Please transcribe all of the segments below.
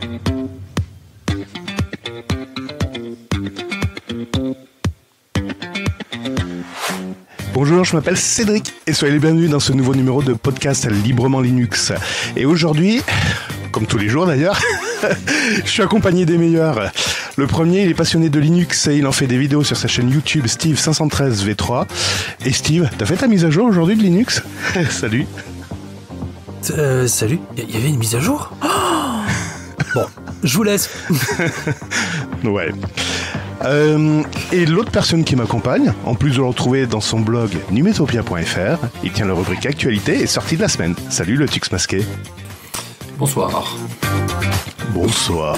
Bonjour, je m'appelle Cédric et soyez les bienvenus dans ce nouveau numéro de podcast Librement Linux. Et aujourd'hui, comme tous les jours d'ailleurs, je suis accompagné des meilleurs. Le premier, il est passionné de Linux et il en fait des vidéos sur sa chaîne YouTube Steve513v3. Et Steve, t'as fait ta mise à jour aujourd'hui de Linux ? Salut. Salut, il y avait une mise à jour ? Bon, je vous laisse. Ouais. Et l'autre personne qui m'accompagne, en plus de le retrouver dans son blog numetopia.fr, il tient la rubrique Actualité et sortie de la semaine. Salut le Tux masqué. Bonsoir. Bonsoir.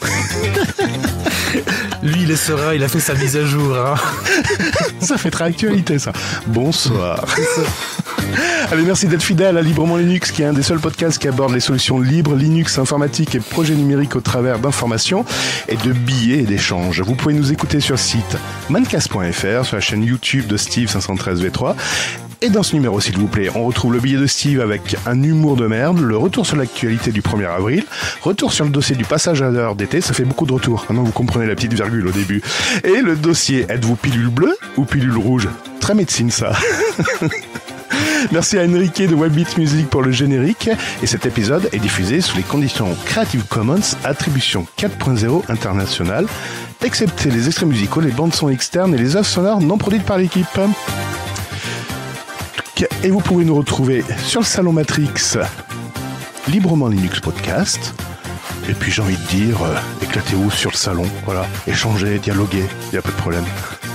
Lui, il est serein, il a fait sa mise à jour. Hein. Ça fait très actualité, ça. Bonsoir. Allez, merci d'être fidèle à Librement Linux, qui est un des seuls podcasts qui aborde les solutions libres, Linux, informatique et projets numériques au travers d'informations et de billets et d'échanges. Vous pouvez nous écouter sur le site mancast.fr, sur la chaîne YouTube de Steve513v3. Et dans ce numéro, s'il vous plaît, on retrouve le billet de Steve avec un humour de merde, le retour sur l'actualité du 1er avril, retour sur le dossier du passage à l'heure d'été, ça fait beaucoup de retours, maintenant vous comprenez la petite virgule au début, et le dossier êtes-vous pilule bleue ou pilule rouge ? Très médecine ça. Merci à Enrique de Webbeat Music pour le générique, et cet épisode est diffusé sous les conditions Creative Commons Attribution 4.0 internationale, excepté les extraits musicaux, les bandes son externes et les œuvres sonores non produites par l'équipe. Et vous pouvez nous retrouver sur le salon Matrix, Librement Linux Podcast. Et puis j'ai envie de dire, éclatez-vous sur le salon, voilà, échangez, dialoguez, il n'y a pas de problème.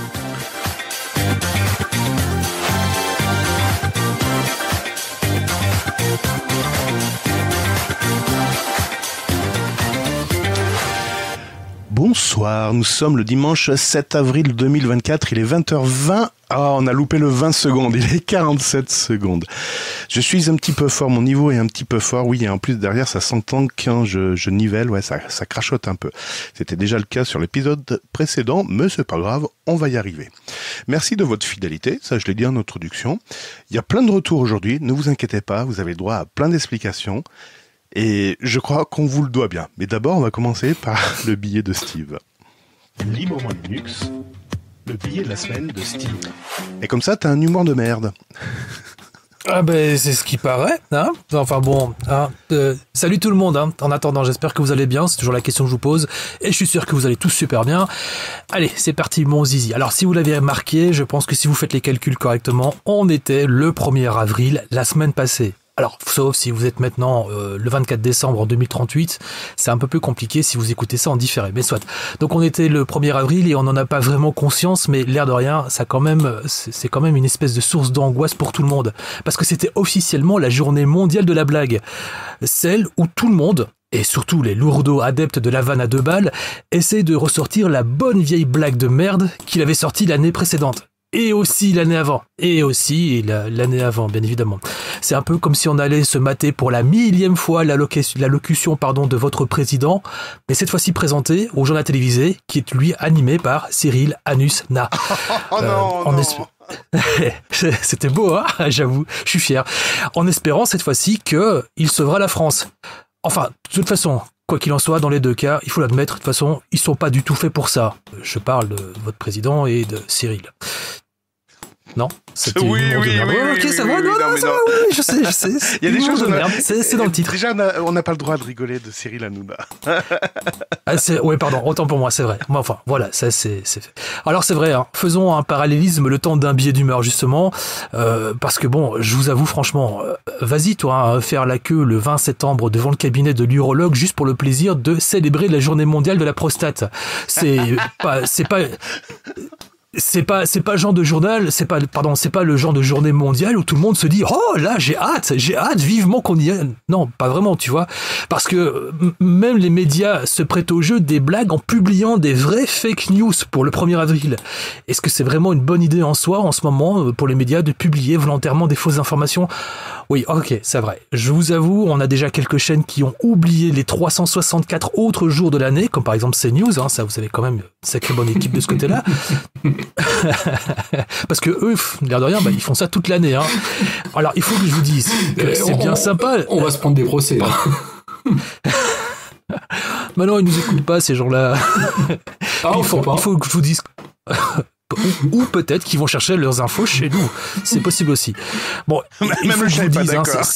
Bonsoir, nous sommes le dimanche 7 avril 2024, il est 20h20. Ah, on a loupé le 20 secondes, il est 47 secondes. Je suis un petit peu fort, mon niveau est un petit peu fort, oui, et en plus derrière ça s'entend quand je nivelle, ouais, ça crachote un peu. C'était déjà le cas sur l'épisode précédent, mais c'est pas grave, on va y arriver. Merci de votre fidélité, ça je l'ai dit en introduction. Il y a plein de retours aujourd'hui, ne vous inquiétez pas, vous avez le droit à plein d'explications. Et je crois qu'on vous le doit bien. Mais d'abord, on va commencer par le billet de Steve. Librement Linux, le billet de la semaine de Steve. Et comme ça, t'as un humour de merde. Ah ben, c'est ce qui paraît, hein. Enfin bon, hein. Salut tout le monde, hein. En attendant, j'espère que vous allez bien, c'est toujours la question que je vous pose, et je suis sûr que vous allez tous super bien. Allez, c'est parti, mon zizi. Alors, si vous l'avez remarqué, je pense que si vous faites les calculs correctement, on était le 1er avril, la semaine passée. Alors, sauf si vous êtes maintenant le 24 décembre 2038, c'est un peu plus compliqué si vous écoutez ça en différé, mais soit. Donc on était le 1er avril et on n'en a pas vraiment conscience, mais l'air de rien, c'est quand même une espèce de source d'angoisse pour tout le monde. Parce que c'était officiellement la journée mondiale de la blague. Celle où tout le monde, et surtout les lourdeaux adeptes de la vanne à 2 balles, essaient de ressortir la bonne vieille blague de merde qu'il avait sortie l'année précédente. Et aussi l'année avant. Et aussi l'année avant, bien évidemment. C'est un peu comme si on allait se mater pour la 1000e fois l'allocution de votre président, mais cette fois-ci présentée aux journaux télévisés, qui est lui animé par Cyril Hanouna. Non. C'était beau, hein, j'avoue, je suis fier. En espérant cette fois-ci qu'il sauvera la France. Enfin, de toute façon, quoi qu'il en soit, dans les deux cas, il faut l'admettre, de toute façon, ils sont pas du tout faits pour ça. Je parle de votre président et de Cyril. Non, c'était oui, ok, ça va, non, ça va, oui, je sais. Il y a des choses de merde, c'est dans le titre. Déjà, on n'a pas le droit de rigoler de Cyril Hanouna. Oui, pardon, autant pour moi, c'est vrai. Mais enfin, voilà, ça c'est fait. Alors c'est vrai, hein, faisons un parallélisme le temps d'un billet d'humeur, justement, parce que bon, je vous avoue franchement, vas-y toi, hein, faire la queue le 20 septembre devant le cabinet de l'urologue juste pour le plaisir de célébrer la journée mondiale de la prostate. C'est pas le genre de journal, c'est pas le genre de journée mondiale où tout le monde se dit oh là j'ai hâte vivement qu'on y aille. Non, pas vraiment, tu vois, parce que même les médias se prêtent au jeu des blagues en publiant des vraies fake news pour le 1er avril. Est-ce que c'est vraiment une bonne idée en soi en ce moment pour les médias de publier volontairement des fausses informations ? Oui, ok, c'est vrai. Je vous avoue, on a déjà quelques chaînes qui ont oublié les 364 autres jours de l'année, comme par exemple CNews, hein, ça vous avez quand même une sacrée bonne équipe de ce côté-là. Parce que eux, l'air de rien, ils font ça toute l'année. Hein. Alors, il faut que je vous dise, c'est bien sympa. On va se prendre des procès. Là. Maintenant, ils nous écoutent pas, ces gens-là. Il faut que je vous dise... ou peut-être qu'ils vont chercher leurs infos chez nous. C'est possible aussi. Bon, il faut que je vous dise...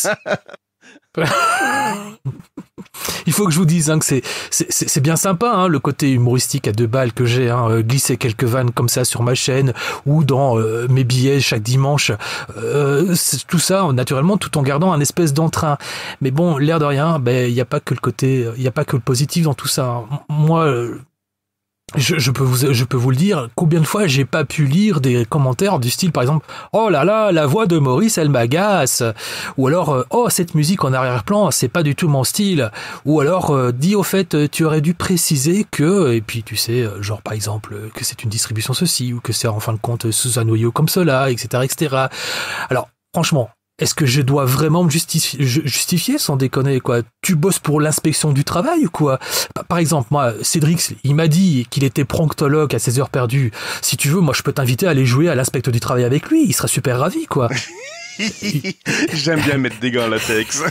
Il faut que je vous dise que c'est bien sympa, le côté humoristique à 2 balles que j'ai, glisser quelques vannes comme ça sur ma chaîne ou dans mes billets chaque dimanche, tout ça naturellement tout en gardant un espèce d'entrain. Mais bon, l'air de rien, il n'y a pas que il n'y a pas que le positif dans tout ça. Moi, je peux vous le dire, combien de fois j'ai pas pu lire des commentaires du style par exemple « Oh là là, la voix de Maurice elle m'agace » ou alors « Oh, cette musique en arrière-plan, c'est pas du tout mon style » ou alors « Dis au fait, tu aurais dû préciser que… » et puis tu sais, genre par exemple que c'est une distribution ceci ou que c'est en fin de compte sous un noyau comme cela, etc. etc. Alors franchement, est-ce que je dois vraiment me justifier sans déconner, quoi? Tu bosses pour l'inspection du travail ou quoi? Par exemple, moi, Cédric, il m'a dit qu'il était pronctologue à ses heures perdues. Si tu veux, moi, je peux t'inviter à aller jouer à l'inspecteur du travail avec lui. Il sera super ravi, quoi. J'aime bien mettre des gants en latex.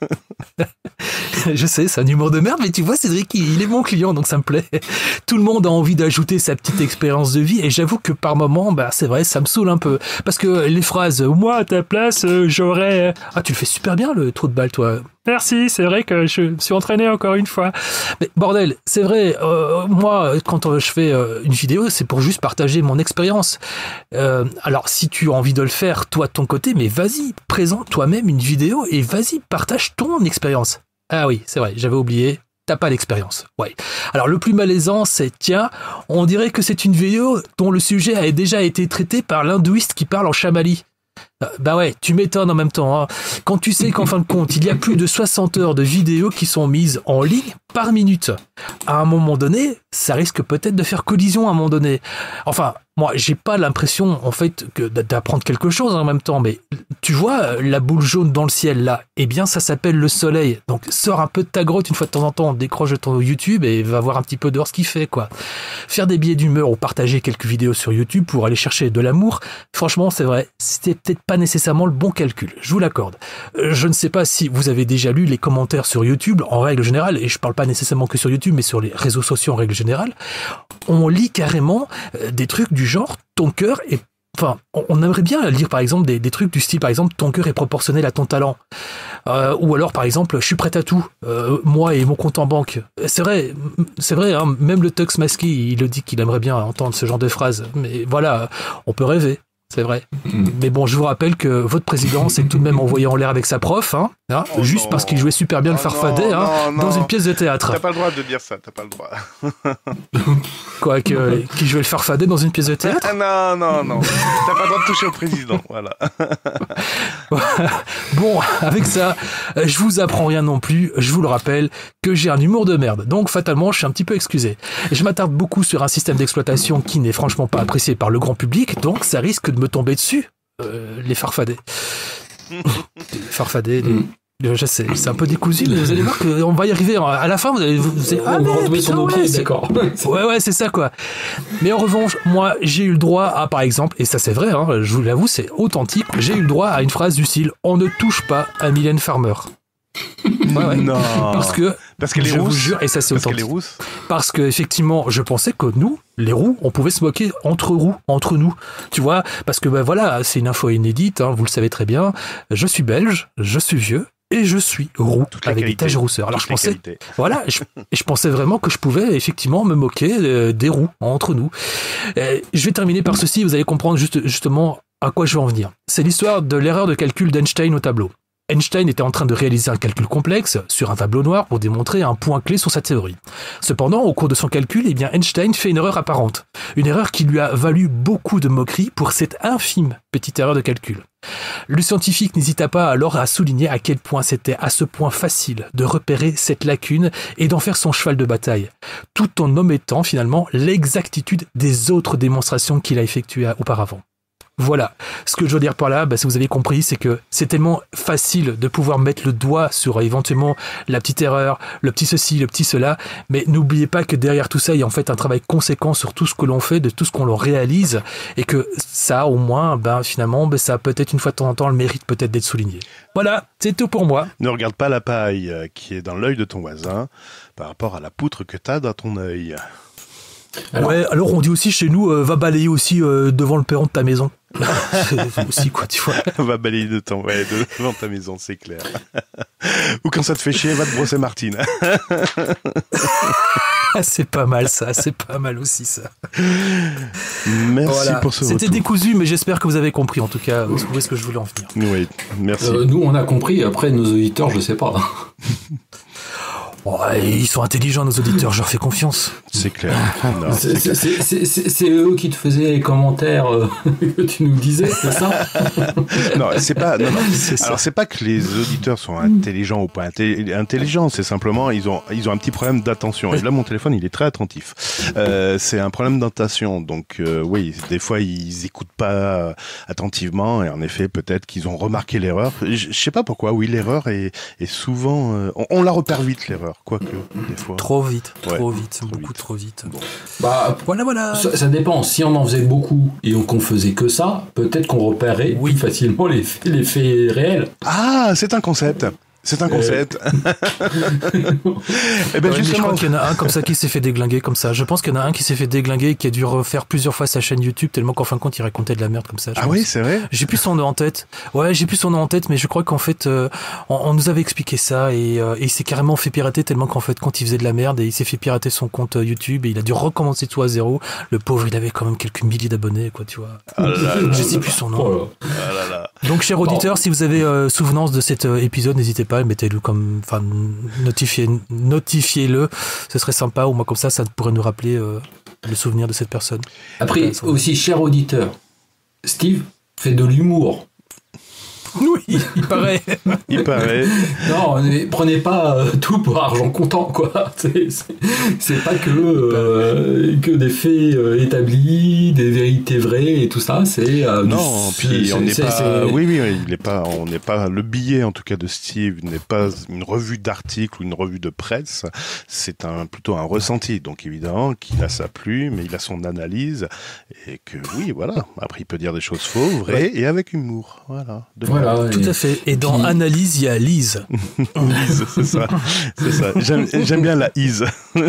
Je sais, c'est un humour de merde, mais tu vois, Cédric, il est mon client, donc ça me plaît. Tout le monde a envie d'ajouter sa petite expérience de vie, et j'avoue que par moment, c'est vrai, ça me saoule un peu. Parce que les phrases « Moi, à ta place, j'aurais… » Ah, tu le fais super bien, le trou de balle, toi. Merci, c'est vrai que je me suis entraîné encore une fois. Mais bordel, c'est vrai, moi, quand je fais une vidéo, c'est pour juste partager mon expérience. Alors, si tu as envie de le faire, toi, de ton côté, mais vas-y, présente toi-même une vidéo et vas-y, partage ton expérience. Ah oui, c'est vrai, j'avais oublié, t'as pas d'expérience. Ouais. Alors, le plus malaisant, c'est, tiens, on dirait que c'est une vidéo dont le sujet a déjà été traité par l'hindouiste qui parle en chamali. Bah ouais, tu m'étonnes en même temps. Quand tu sais qu'en fin de compte, il y a plus de 60 heures de vidéos qui sont mises en ligne par minute. À un moment donné, ça risque peut-être de faire collision à un moment donné. Enfin, moi, j'ai pas l'impression, en fait, d'apprendre quelque chose en même temps, mais tu vois, la boule jaune dans le ciel, là, eh bien, ça s'appelle le soleil. Donc, sors un peu de ta grotte une fois de temps en temps, décroche de ton YouTube et va voir un petit peu dehors ce qu'il fait, quoi. Faire des billets d'humeur ou partager quelques vidéos sur YouTube pour aller chercher de l'amour, franchement, c'est vrai, c'était peut-être pas nécessairement le bon calcul, je vous l'accorde. Je ne sais pas si vous avez déjà lu les commentaires sur YouTube, en règle générale, et je parle pas nécessairement que sur YouTube, mais sur les réseaux sociaux en règle générale, on lit carrément des trucs du genre « ton cœur est… » Enfin, on aimerait bien lire par exemple des trucs du style, par exemple, ton cœur est proportionnel à ton talent. Ou alors, par exemple, je suis prêt à tout, moi et mon compte en banque. C'est vrai, même le Tux Masky, il le dit qu'il aimerait bien entendre ce genre de phrases. Mais voilà, on peut rêver. C'est vrai. Mais bon, je vous rappelle que votre président s'est tout de même envoyé en l'air avec sa prof, juste parce qu'il jouait super bien le farfadet dans une pièce de théâtre. T'as pas le droit de dire ça, t'as pas le droit. Quoi, qu'il jouait le farfadet dans une pièce de théâtre? Non. T'as pas le droit de toucher au président, voilà. Bon, avec ça, je vous apprends rien non plus, je vous le rappelle, que j'ai un humour de merde. Donc, fatalement, je suis un petit peu excusé. Je m'attarde beaucoup sur un système d'exploitation qui n'est franchement pas apprécié par le grand public, donc ça risque de me tomber dessus, les farfadets. Je sais, c'est un peu décousu, mais vous allez voir qu'on va y arriver. À la fin, vous allez on va retomber sur nos pieds, d'accord. Ouais, c'est ça, quoi. Mais en revanche, moi, j'ai eu le droit à, par exemple, et ça c'est vrai, je vous l'avoue, c'est authentique, j'ai eu le droit à une phrase du style « On ne touche pas à Mylène Farmer ». Ouais. Non. Parce qu'elle est rousse. Je vous jure, et ça c'est authentique. Parce que effectivement, je pensais que nous, les roux, on pouvait se moquer entre nous. Tu vois, parce que voilà, c'est une info inédite, vous le savez très bien. Je suis belge, je suis vieux. Et je suis roux, avec des taches rousseurs. Alors je pensais vraiment que je pouvais effectivement me moquer des roux entre nous. Je vais terminer par ceci, vous allez comprendre justement à quoi je veux en venir. C'est l'histoire de l'erreur de calcul d'Einstein au tableau. Einstein était en train de réaliser un calcul complexe sur un tableau noir pour démontrer un point clé sur sa théorie. Cependant, au cours de son calcul, Einstein fait une erreur apparente. Une erreur qui lui a valu beaucoup de moqueries pour cette infime petite erreur de calcul. Le scientifique n'hésita pas alors à souligner à quel point c'était à ce point facile de repérer cette lacune et d'en faire son cheval de bataille, tout en omettant finalement l'exactitude des autres démonstrations qu'il a effectuées auparavant. Voilà. Ce que je veux dire par là, si vous avez compris, c'est que c'est tellement facile de pouvoir mettre le doigt sur éventuellement la petite erreur, le petit ceci, le petit cela, mais n'oubliez pas que derrière tout ça, il y a en fait un travail conséquent sur tout ce que l'on fait, de tout ce qu'on réalise, et que ça, au moins, finalement, ça a peut-être une fois de temps en temps le mérite peut-être d'être souligné. Voilà, c'est tout pour moi. Ne regarde pas la paille qui est dans l'œil de ton voisin par rapport à la poutre que t'as dans ton œil. Alors on dit aussi chez nous, va balayer aussi devant le perron de ta maison. C'est aussi quoi, tu vois. Va balayer devant ta maison, c'est clair. Ou quand ça te fait chier, va te brosser Martine. C'est pas mal ça, c'est pas mal aussi ça. Merci pour ce retour. C'était décousu, mais j'espère que vous avez compris en tout cas où est-ce que je voulais en venir. Oui, merci. Nous on a compris, après nos auditeurs, je sais pas. Ils sont intelligents, nos auditeurs, je leur fais confiance. C'est clair. C'est eux qui te faisaient les commentaires que tu nous disais, c'est ça? Non, c'est pas. Non. Alors c'est pas que les auditeurs sont intelligents ou pas intelligents, c'est simplement ils ont un petit problème d'attention. Et là, mon téléphone, il est très attentif. C'est un problème d'attention. Donc oui, des fois ils écoutent pas attentivement et en effet peut-être qu'ils ont remarqué l'erreur. Je sais pas pourquoi. Oui, l'erreur est souvent. On la repère vite l'erreur. Quoique, des fois. Trop vite, beaucoup trop vite. Bon. Voilà. Ça dépend. Si on en faisait beaucoup et qu'on faisait que ça, peut-être qu'on repérerait plus facilement les faits réels. Ah, c'est un concept. C'est un concept. Eh ben justement, je crois qu'il y en a un comme ça qui s'est fait déglinguer comme ça. Je pense qu'il y en a un qui s'est fait déglinguer et qui a dû refaire plusieurs fois sa chaîne YouTube tellement qu'en fin de compte il racontait de la merde comme ça. Ah oui, c'est vrai. J'ai plus son nom en tête. Ouais, j'ai plus son nom en tête, mais je crois qu'en fait on nous avait expliqué ça et il s'est carrément fait pirater tellement qu'en fait quand il faisait de la merde et il s'est fait pirater son compte YouTube et il a dû recommencer tout à zéro. Le pauvre, il avait quand même quelques milliers d'abonnés quoi, tu vois. Je sais plus son nom. Donc chers auditeurs, si vous avez souvenance de cet épisode, n'hésitez pas, mettez-le comme, notifiez-le, ce serait sympa, ou moi comme ça pourrait nous rappeler le souvenir de cette personne. Après, aussi, cher auditeur, Steve fait de l'humour. Oui, il paraît. Non, prenez pas tout pour argent comptant, quoi. C'est pas que des faits établis, des vérités vraies et tout ça. Non, puis on n'est pas. Oui, il n'est pas. On n'est pas. Le billet, en tout cas, de Steve n'est pas une revue d'articles ou une revue de presse. C'est plutôt un ressenti. Donc évidemment qu'il a sa plume, mais il a son analyse et que oui, voilà. Après, il peut dire des choses fausses, vraies et avec humour. Voilà. Tout à fait. Et dans Analyse, il y a Lise. Lise, c'est ça. J'aime bien la Ise.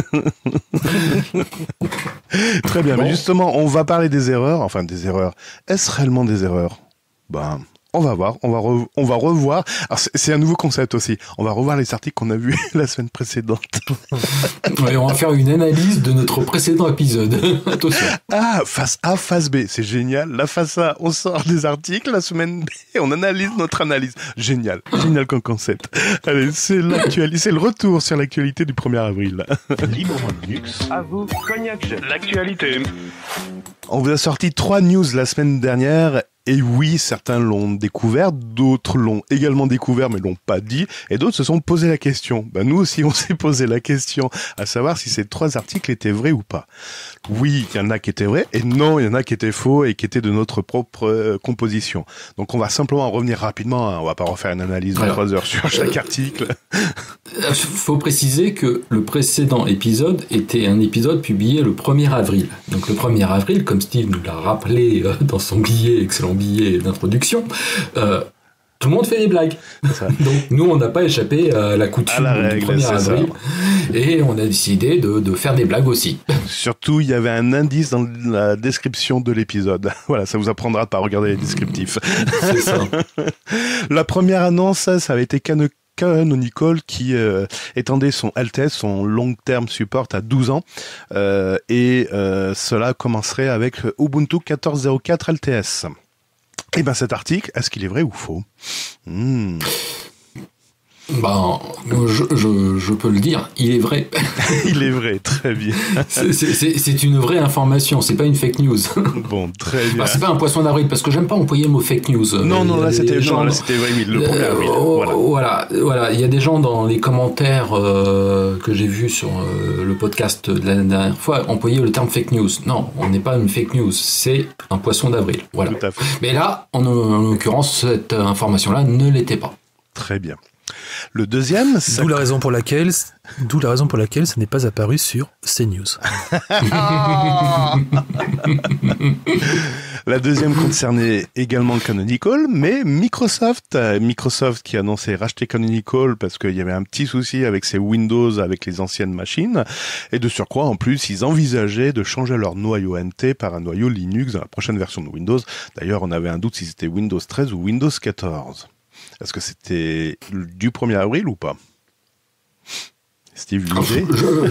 Très bien. Bon. Mais justement, on va parler des erreurs. Enfin, des erreurs. Est-ce réellement des erreurs? On va voir, on va revoir. Alors c'est un nouveau concept aussi. On va revoir les articles qu'on a vus la semaine précédente. Ouais, on va faire une analyse de notre précédent épisode. Attention. Ah, face A, face B, c'est génial. La face A, on sort des articles. La semaine B, on analyse notre analyse. Génial comme concept. Allez, c'est le retour sur l'actualité du 1er avril. Librement Linux. À vous, Cognac. L'actualité. On vous a sorti 3 news la semaine dernière. Et oui, certains l'ont découvert, d'autres l'ont également découvert mais l'ont pas dit, et d'autres se sont posé la question. Nous aussi, on s'est posé la question, à savoir si ces 3 articles étaient vrais ou pas. Oui, il y en a qui étaient vrais, et non, il y en a qui étaient faux et qui étaient de notre propre composition. Donc on va simplement revenir rapidement, on va pas refaire une analyse de 3 heures sur chaque article. Faut préciser que le précédent épisode était un épisode publié le 1er avril. Donc le 1er avril, comme Steve nous l'a rappelé dans son billet, excellent billet d'introduction, tout le monde fait des blagues. Donc nous, on n'a pas échappé à la coutume du 1er avril. Et on a décidé de faire des blagues aussi. Surtout, il y avait un indice dans la description de l'épisode. Voilà, ça vous apprendra à pas regarder les descriptifs. C'est ça. La première annonce, ça avait été Canonical qui étendait son LTS, son Long Term Support à 12 ans. Et cela commencerait avec Ubuntu 14.04 LTS. Et cet article, est-ce qu'il est vrai ou faux? Ben, je peux le dire, il est vrai. Il est vrai, très bien. C'est une vraie information, c'est pas une fake news. Bon, très bien. Bah, c'est pas un poisson d'avril, parce que j'aime pas employer le mot fake news. Non, là c'était vrai, oui, le 1er avril. Voilà, il y a des gens dans les commentaires que j'ai vus sur le podcast de la dernière fois employer le terme fake news. Non, on n'est pas une fake news, c'est un poisson d'avril. Voilà. Tout à fait. Mais là, en l'occurrence, cette information-là ne l'était pas. Très bien. Le deuxième, d'où la raison pour laquelle ça n'est pas apparu sur CNews. La deuxième concernait également Canonical, mais Microsoft qui annonçait racheter Canonical parce qu'il y avait un petit souci avec ses Windows, avec les anciennes machines, et de surcroît, en plus, ils envisageaient de changer leur noyau NT par un noyau Linux dans la prochaine version de Windows. D'ailleurs, on avait un doute si c'était Windows 13 ou Windows 14. Est-ce que c'était du 1er avril ou pas? Steve, l'idée?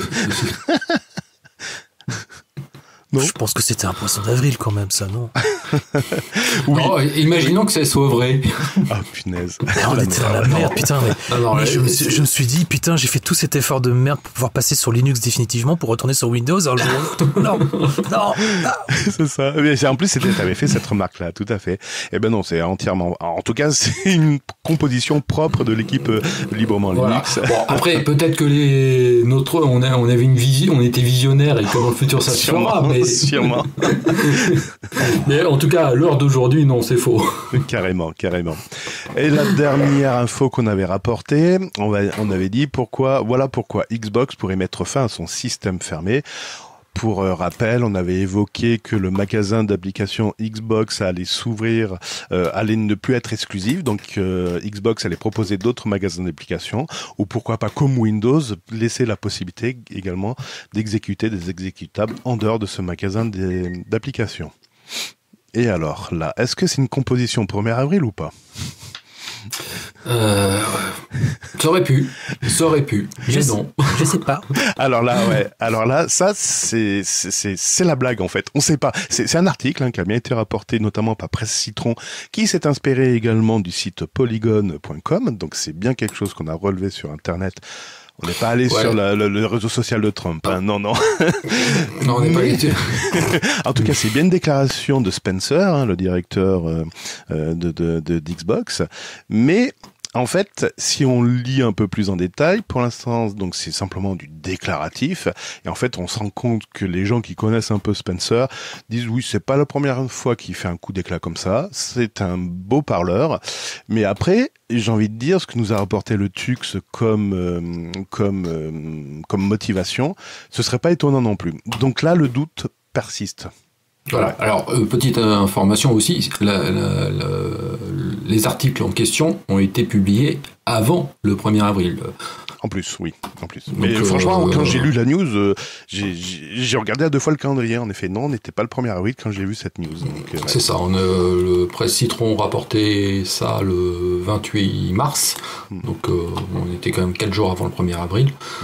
Non. Je pense que c'était un poisson d'avril quand même, ça, non? Oui. Oh, imaginons que ça soit vrai. Ah, punaise. On était dans la merde, putain. Mais je me suis dit, putain, j'ai fait tout cet effort de merde pour pouvoir passer sur Linux définitivement pour retourner sur Windows. Non. C'est ça. Mais en plus, t'avais fait cette remarque-là, tout à fait. Eh ben non, c'est entièrement... En tout cas, c'est une composition propre de l'équipe librement Linux. Bon, après, peut-être que on avait une vision, on était visionnaire et que dans le futur ça se fera, mais... Sûrement. Mais en tout cas, à l'heure d'aujourd'hui, non, c'est faux. Carrément. Et la dernière info qu'on avait rapportée, on avait dit voilà pourquoi Xbox pourrait mettre fin à son système fermé. Pour rappel, on avait évoqué que le magasin d'applications Xbox allait s'ouvrir, allait ne plus être exclusif, donc Xbox allait proposer d'autres magasins d'applications, ou pourquoi pas comme Windows, laisser la possibilité également d'exécuter des exécutables en dehors de ce magasin d'applications. Et alors, là, est-ce que c'est une composition 1er avril ou pas ? Ça aurait pu, mais non. Je sais pas. Alors là, ça, c'est la blague, en fait. On sait pas. C'est un article, qui a bien été rapporté, notamment par Presse Citron, qui s'est inspiré également du site polygon.com. Donc, c'est bien quelque chose qu'on a relevé sur Internet. On n'est pas allé sur le réseau social de Trump, hein. Non. Non, on n'est pas allé. En tout cas, c'est bien une déclaration de Spencer, le directeur d'Xbox. Mais en fait, si on lit un peu plus en détail, pour l'instant, donc c'est simplement du déclaratif. Et en fait, on se rend compte que les gens qui connaissent un peu Spencer disent oui, c'est pas la première fois qu'il fait un coup d'éclat comme ça. C'est un beau parleur. Mais après, j'ai envie de dire, ce que nous a rapporté le Tux comme motivation, ce serait pas étonnant non plus. Donc là, le doute persiste. Voilà. Alors, petite information aussi, les articles en question ont été publiés avant le 1er avril. En plus. Mais franchement, quand j'ai lu la news, j'ai regardé à 2 fois le calendrier. En effet, non, on n'était pas le 1er avril quand j'ai vu cette news. Donc, c'est ça, le Presse Citron rapportait ça le 28 mars. Donc, on était quand même 4 jours avant le 1er avril.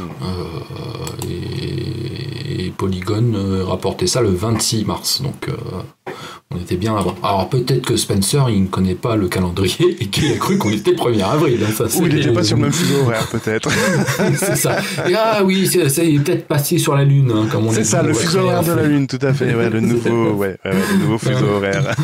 Et Polygon rapportait ça le 26 mars. Donc, on était bien avant. Alors, peut-être que Spencer, il ne connaît pas le calendrier et qu'il a cru qu'on était le 1er avril. Hein, ou il n'était pas sur le même fuseau horaire, peut-être. C'est ça. Et oui, il est peut-être passé sur la Lune, hein, comme on dit. C'est ça, le fuseau horaire de la Lune, tout à fait. Le nouveau fuseau horaire.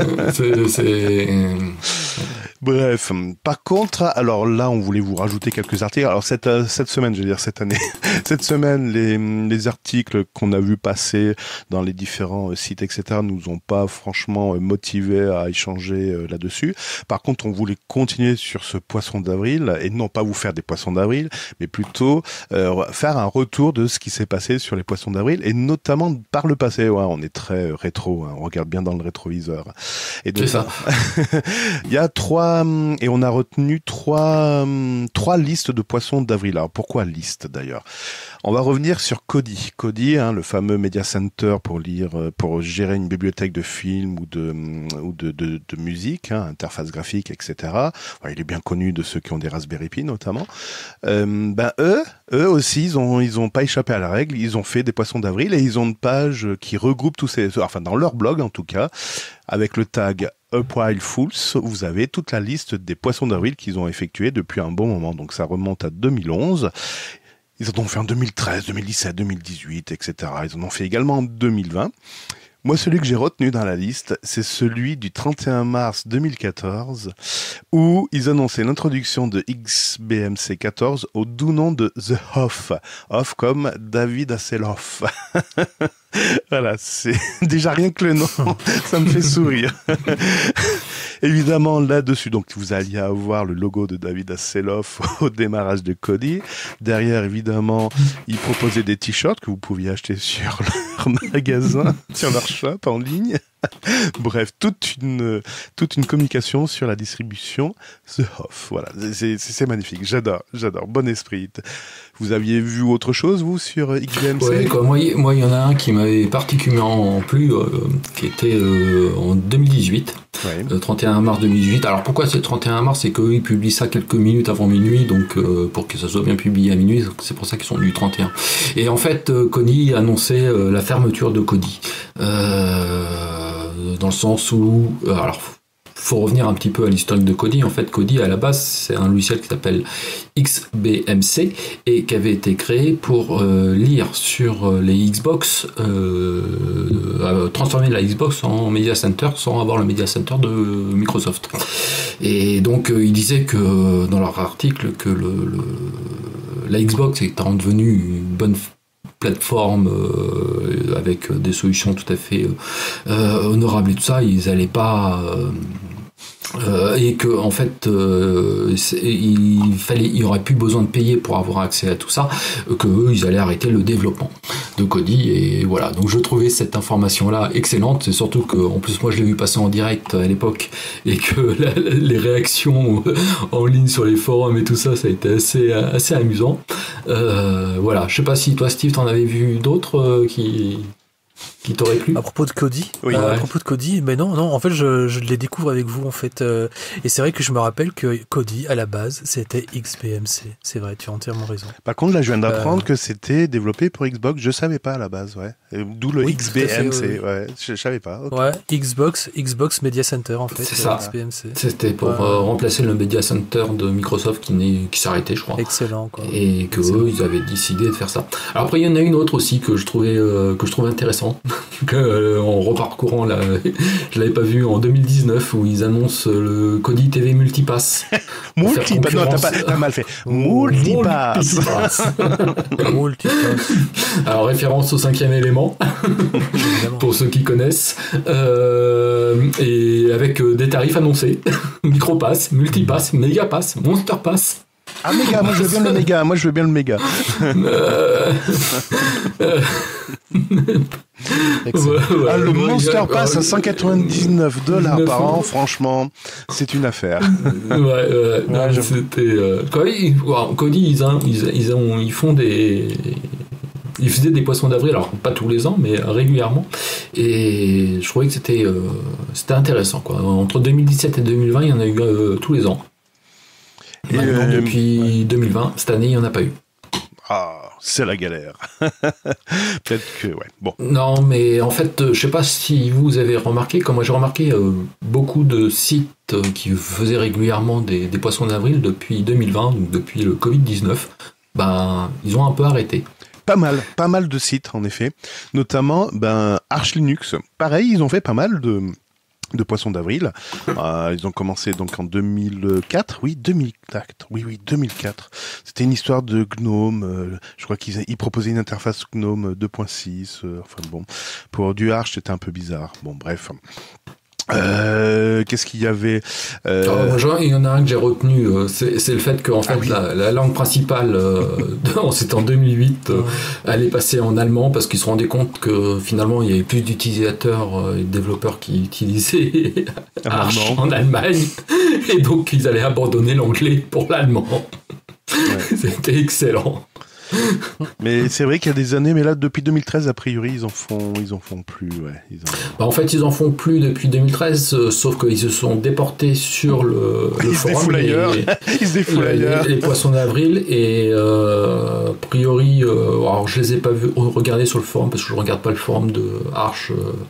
Bref. Par contre, alors là, on voulait vous rajouter quelques articles. Alors cette semaine, je veux dire cette année, cette semaine, les articles qu'on a vu passer dans les différents sites, etc., nous ont pas franchement motivés à échanger là-dessus. Par contre, on voulait continuer sur ce poisson d'avril et non pas vous faire des poissons d'avril, mais plutôt faire un retour de ce qui s'est passé sur les poissons d'avril et notamment par le passé. Ouais, on est très rétro, hein, on regarde bien dans le rétroviseur. Et de ça, il y a et on a retenu trois listes de poissons d'avril. Alors pourquoi liste d'ailleurs? On va revenir sur Kodi, le fameux media center pour gérer une bibliothèque de films ou de musique, interface graphique, etc. Enfin, il est bien connu de ceux qui ont des Raspberry Pi notamment. Eux aussi, ils ont pas échappé à la règle. Ils ont fait des poissons d'avril et ils ont une page qui regroupe tous ces, enfin dans leur blog en tout cas, avec le tag April Fools, vous avez toute la liste des poissons d'avril qu'ils ont effectués depuis un bon moment. Donc ça remonte à 2011. Ils en ont fait en 2013, 2017, 2018, etc. Ils en ont fait également en 2020. Moi, celui que j'ai retenu dans la liste, c'est celui du 31 mars 2014, où ils annonçaient l'introduction de XBMC 14 au doux nom de The Hoff. Hoff comme David Hasselhoff. Voilà, c'est déjà rien que le nom, ça me fait sourire. Évidemment, là-dessus, donc vous alliez avoir le logo de David Hasselhoff au démarrage de Kodi. Derrière, évidemment, ils proposaient des t-shirts que vous pouviez acheter sur leur magasin, sur leur shop en ligne. Bref, toute une communication sur la distribution The Hoff. Voilà, c'est magnifique. J'adore. Bon esprit. Vous aviez vu autre chose, vous, sur XBMC? Ouais, quoi. Moi, il y en a un qui m'avait particulièrement plu, qui était en 2018. Ouais. Le 31 mars 2018. Alors pourquoi c'est le 31 mars? C'est qu'eux ils publient ça quelques minutes avant minuit, donc pour que ça soit bien publié à minuit, c'est pour ça qu'ils sont du 31. Et en fait, Kodi annonçait la fermeture de Kodi. Dans le sens où... alors, faut revenir un petit peu à l'historique de Kodi. En fait, Kodi, à la base, c'est un logiciel qui s'appelle XBMC et qui avait été créé pour lire sur les Xbox, transformer la Xbox en Media Center sans avoir le Media Center de Microsoft. Et donc, ils disaient que, dans leur article, que la Xbox étant devenue une bonne plateforme avec des solutions tout à fait honorables et tout ça, ils n'allaient pas... et que en fait il y aurait plus besoin de payer pour avoir accès à tout ça, que eux ils allaient arrêter le développement de Kodi. Et voilà, donc je trouvais cette information là excellente. C'est surtout que en plus moi je l'ai vu passer en direct à l'époque et que les réactions en ligne sur les forums et tout ça, ça a été assez amusant. Voilà, je sais pas si toi Steve t'en avais vu d'autres qui t'aurait plu? À propos de Kodi, oui, à propos de Kodi, mais non, en fait, je les découvre avec vous, en fait, et c'est vrai que je me rappelle que Kodi, à la base, c'était XBMC. C'est vrai, tu as entièrement raison. Par contre, là, je viens d'apprendre que c'était développé pour Xbox. Je savais pas à la base, ouais. D'où le XBMC, ouais. Je savais pas. Okay. Ouais, Xbox Media Center, en fait. C'est ça. XBMC. C'était pour remplacer le Media Center de Microsoft qui s'arrêtait, je crois. Excellent, quoi. Et que eux, ils avaient décidé de faire ça. Alors après, il y en a une autre aussi que je trouvais intéressant. En reparcourant là, je l'avais pas vu en 2019 où ils annoncent le Kodi TV Multipass. Multipass, non, t'as mal fait. Multipass. Multipass. Alors référence au 5e élément pour ceux qui connaissent, et avec des tarifs annoncés. Micropass, Multipass, Megapass, Monster Pass. Ah, méga, moi je veux bien le méga. Ouais, le Monster Pass à $199 par an, franchement, c'est une affaire. C'était Kodi, ils font des... Ils faisaient des poissons d'avril, alors pas tous les ans, mais régulièrement. Et je trouvais que c'était intéressant, quoi. Entre 2017 et 2020, il y en a eu tous les ans. Maintenant, depuis 2020, cette année, il n'y en a pas eu. Ah, c'est la galère. Peut-être que, ouais. Bon. Non, mais en fait, je sais pas si vous avez remarqué, comme moi j'ai remarqué, beaucoup de sites qui faisaient régulièrement des poissons d'avril depuis 2020, donc depuis le Covid-19, ben, ils ont un peu arrêté. Pas mal de sites, en effet. Notamment, Arch Linux. Pareil, ils ont fait pas mal de poissons d'avril. Ils ont commencé donc en 2004. Oui, 2004. C'était une histoire de GNOME. Je crois qu'ils proposaient une interface GNOME 2.6. Enfin bon, pour du Arch, c'était un peu bizarre. Bon, bref. Qu'est-ce qu'il y avait il y en a un que j'ai retenu, c'est le fait que en fait la langue principale c'était en 2008, elle est passée en allemand parce qu'ils se rendaient compte que finalement il y avait plus d'utilisateurs et de développeurs qui utilisaient Arch en Allemagne et donc ils allaient abandonner l'anglais pour l'allemand. Ouais. C'était excellent. Mais c'est vrai qu'il y a des années, mais là depuis 2013 a priori ils en font plus. Ouais, en fait ils en font plus depuis 2013, sauf qu'ils se sont déportés sur le forum. Ils se défoulent ailleurs. Les poissons d'avril et a priori, alors je les ai pas vus regarder sur le forum parce que je regarde pas le forum de Arch.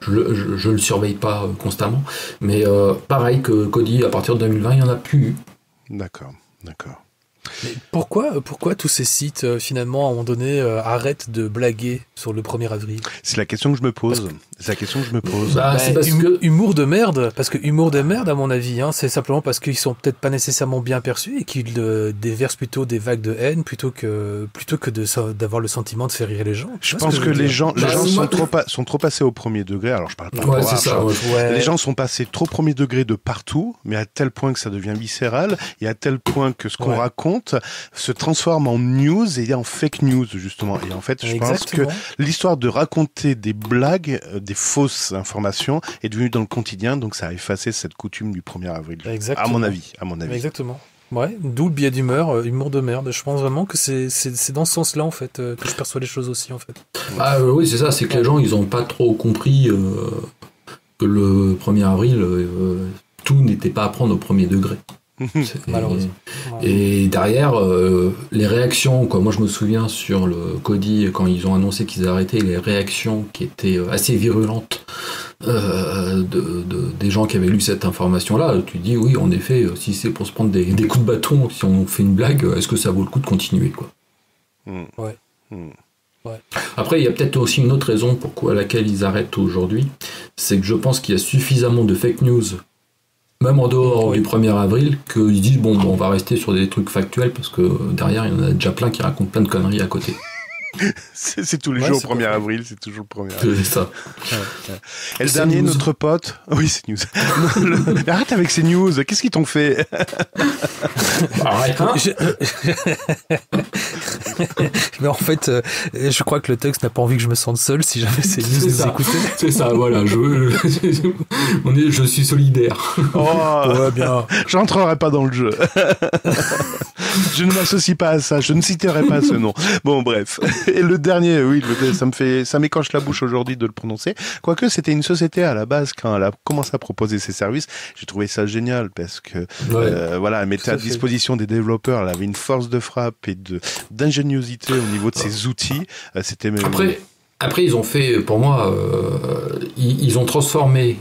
je le surveille pas constamment. Mais pareil que Kodi, à partir de 2020, il n'y en a plus eu. D'accord. Mais pourquoi tous ces sites, finalement, à un moment donné, arrêtent de blaguer sur le 1er avril ? C'est la question que je me pose. C'est parce que humour de merde, à mon avis, hein, c'est simplement parce qu'ils sont peut-être pas nécessairement bien perçus et qu'ils déversent plutôt des vagues de haine plutôt que d'avoir le sentiment de faire rire les gens. Je pense que les gens sont trop passés au premier degré. Alors je parle pas. Ouais, c'est ça. Ouais. Les gens sont passés trop premier degré de partout, mais à tel point que ça devient viscéral et à tel point que ce qu'on raconte se transforme en news et en fake news justement. Et en fait, je pense que l'histoire de raconter des blagues, des fausses informations est devenue dans le quotidien, donc ça a effacé cette coutume du 1er avril. Exactement. À mon avis. Exactement. Ouais, d'où le biais d'humeur, humour de merde. Je pense vraiment que c'est dans ce sens-là en fait que je perçois les choses aussi en fait. Oui, c'est ça. C'est que les gens ils ont pas trop compris que le 1er avril tout n'était pas à prendre au premier degré. Malheureusement. Et derrière, les réactions, moi je me souviens sur le Kodi, quand ils ont annoncé qu'ils arrêtaient, les réactions qui étaient assez virulentes des gens qui avaient lu cette information-là, tu dis oui, en effet, si c'est pour se prendre des coups de bâton, si on fait une blague, est-ce que ça vaut le coup de continuer, quoi. Ouais. Après, il y a peut-être aussi une autre raison à laquelle ils arrêtent aujourd'hui, c'est que je pense qu'il y a suffisamment de fake news, même en dehors du 1er avril, qu'ils disent on va rester sur des trucs factuels parce que derrière il y en a déjà plein qui racontent plein de conneries à côté. c'est tous les jours au 1er avril, c'est toujours le 1er avril. C'est ça. Et le dernier, news. Notre pote. Oui, c'est news. Arrête avec ces news, qu'est-ce qu'ils t'ont fait? Arrête, hein. Mais en fait, je crois que le texte n'a pas envie que je me sente seul si jamais ces news les écoutaient. C'est ça, voilà. Je suis solidaire. Ouais, bien. J'entrerai pas dans le jeu. Je ne m'associe pas à ça, je ne citerai pas ce nom. Bon, bref. Et le dernier, oui, ça m'écorche la bouche aujourd'hui de le prononcer. Quoique, c'était une société à la base, quand elle a commencé à proposer ses services, j'ai trouvé ça génial parce que, elle mettait à disposition des développeurs, elle avait une force de frappe et d'ingéniosité au niveau de ses outils. C'était même... Après, ils ont fait, pour moi, ils ont transformé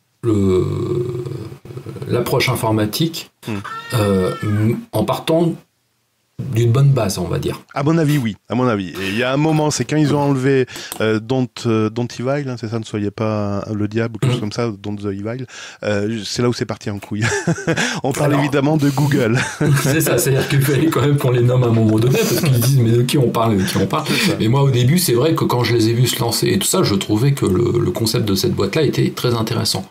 l'approche informatique en partant d'une bonne base, on va dire. À mon avis, oui. À mon avis. Et il y a un moment, c'est quand ils ont enlevé Don't Evil, hein, c'est ça, ne soyez pas le diable ou quelque chose comme ça, Don't the Evil. C'est là où c'est parti en couille. On parle évidemment de Google. C'est ça, c'est-à-dire qu'il fallait quand même qu'on les nomme à un moment donné, parce qu'ils disent mais de qui on parle, Et moi, au début, c'est vrai que quand je les ai vus se lancer et tout ça, je trouvais que le concept de cette boîte-là était très intéressant.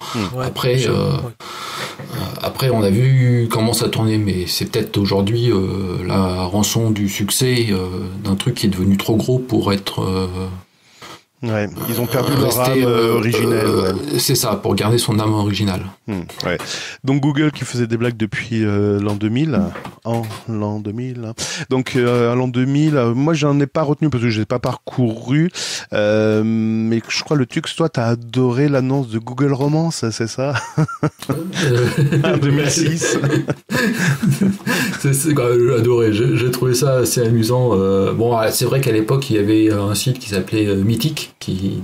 Après, on a vu comment ça tournait, mais c'est peut-être aujourd'hui la rançon du succès d'un truc qui est devenu trop gros pour être... ils ont perdu leur âme originelle. C'est ça, pour garder son âme originale. Donc Google qui faisait des blagues depuis l'an 2000. Donc à l'an 2000, moi j'en ai pas retenu parce que je l'ai pas parcouru. Mais je crois le Tux, toi t'as adoré l'annonce de Google Romance, c'est ça? En 2006. J'ai adoré, j'ai trouvé ça assez amusant. Bon, c'est vrai qu'à l'époque il y avait un site qui s'appelait Mythique qui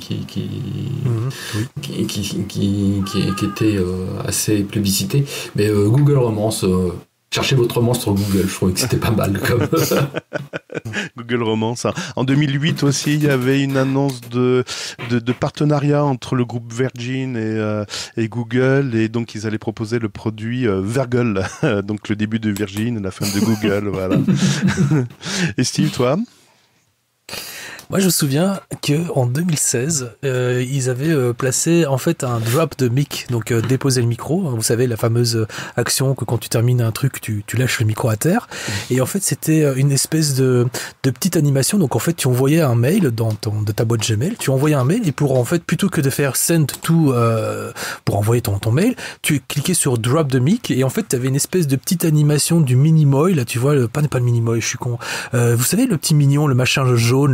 était assez plébiscité, mais Google Romance, cherchez votre romance sur Google, je trouvais que c'était pas mal comme Google Romance. En 2008 aussi, il y avait une annonce de partenariat entre le groupe Virgin et Google, et donc ils allaient proposer le produit Virgle, donc le début de Virgin, la fin de Google, voilà. Et Steve, toi? Moi, je me souviens qu'en 2016, ils avaient placé en fait un drop de mic, donc déposer le micro. Vous savez, la fameuse action que quand tu termines un truc, tu lâches le micro à terre. Et en fait, c'était une espèce de petite animation. Donc en fait, tu envoyais un mail de ta boîte Gmail, tu envoyais un mail et pour en fait, plutôt que de faire send to pour envoyer ton mail, tu cliquais sur drop the mic et en fait, tu avais une espèce de petite animation du Minimoy. Là, tu vois, pas le Minimoy, je suis con. Vous savez, le petit mignon, le machin jaune là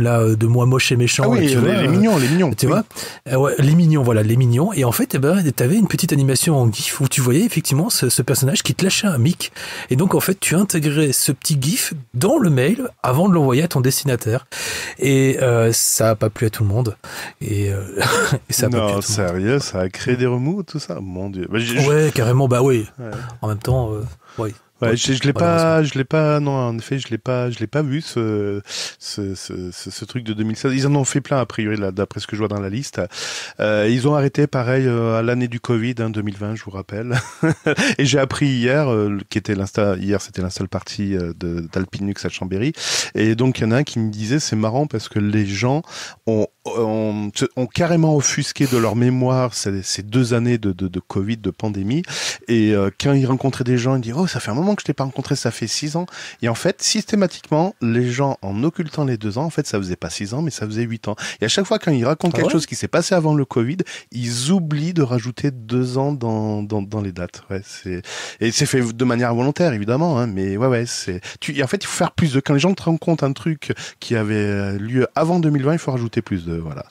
de moi moche et méchant. Ah oui, tu vois, les mignons. Tu oui. vois, ouais, les mignons. Et en fait, t'avais une petite animation en GIF où tu voyais effectivement ce personnage qui te lâchait un mic. Et donc, en fait, tu intégrais ce petit GIF dans le mail avant de l'envoyer à ton destinataire. Et ça a pas plu à tout le monde. Et ça a pas plu à tout le monde. Sérieux, ça a créé des remous, tout ça. Mon Dieu. Ouais, carrément, bah oui. Ouais. En même temps, oui. Ouais, je l'ai pas, non, en effet, je l'ai pas vu, ce truc de 2016. Ils en ont fait plein, a priori, là, d'après ce que je vois dans la liste. Ils ont arrêté, pareil, à l'année du Covid, 2020, je vous rappelle. Et j'ai appris hier, hier, c'était l'install party d'Alpinux à Chambéry. Et donc, il y en a un qui me disait, c'est marrant parce que les gens ont carrément offusqué de leur mémoire ces 2 années de Covid, de pandémie. Et quand ils rencontraient des gens, ils disaient, oh, ça fait un moment que je t'ai pas rencontré, ça fait 6 ans. Et en fait, systématiquement, les gens, en occultant les 2 ans, en fait, ça faisait pas 6 ans, mais ça faisait 8 ans. Et à chaque fois, quand ils racontent quelque chose qui s'est passé avant le Covid, ils oublient de rajouter 2 ans dans les dates. Ouais, et c'est fait de manière volontaire, évidemment, hein, mais ouais, en fait, il faut faire plus de, quand les gens te racontent un truc qui avait lieu avant 2020, il faut rajouter plus de, voilà.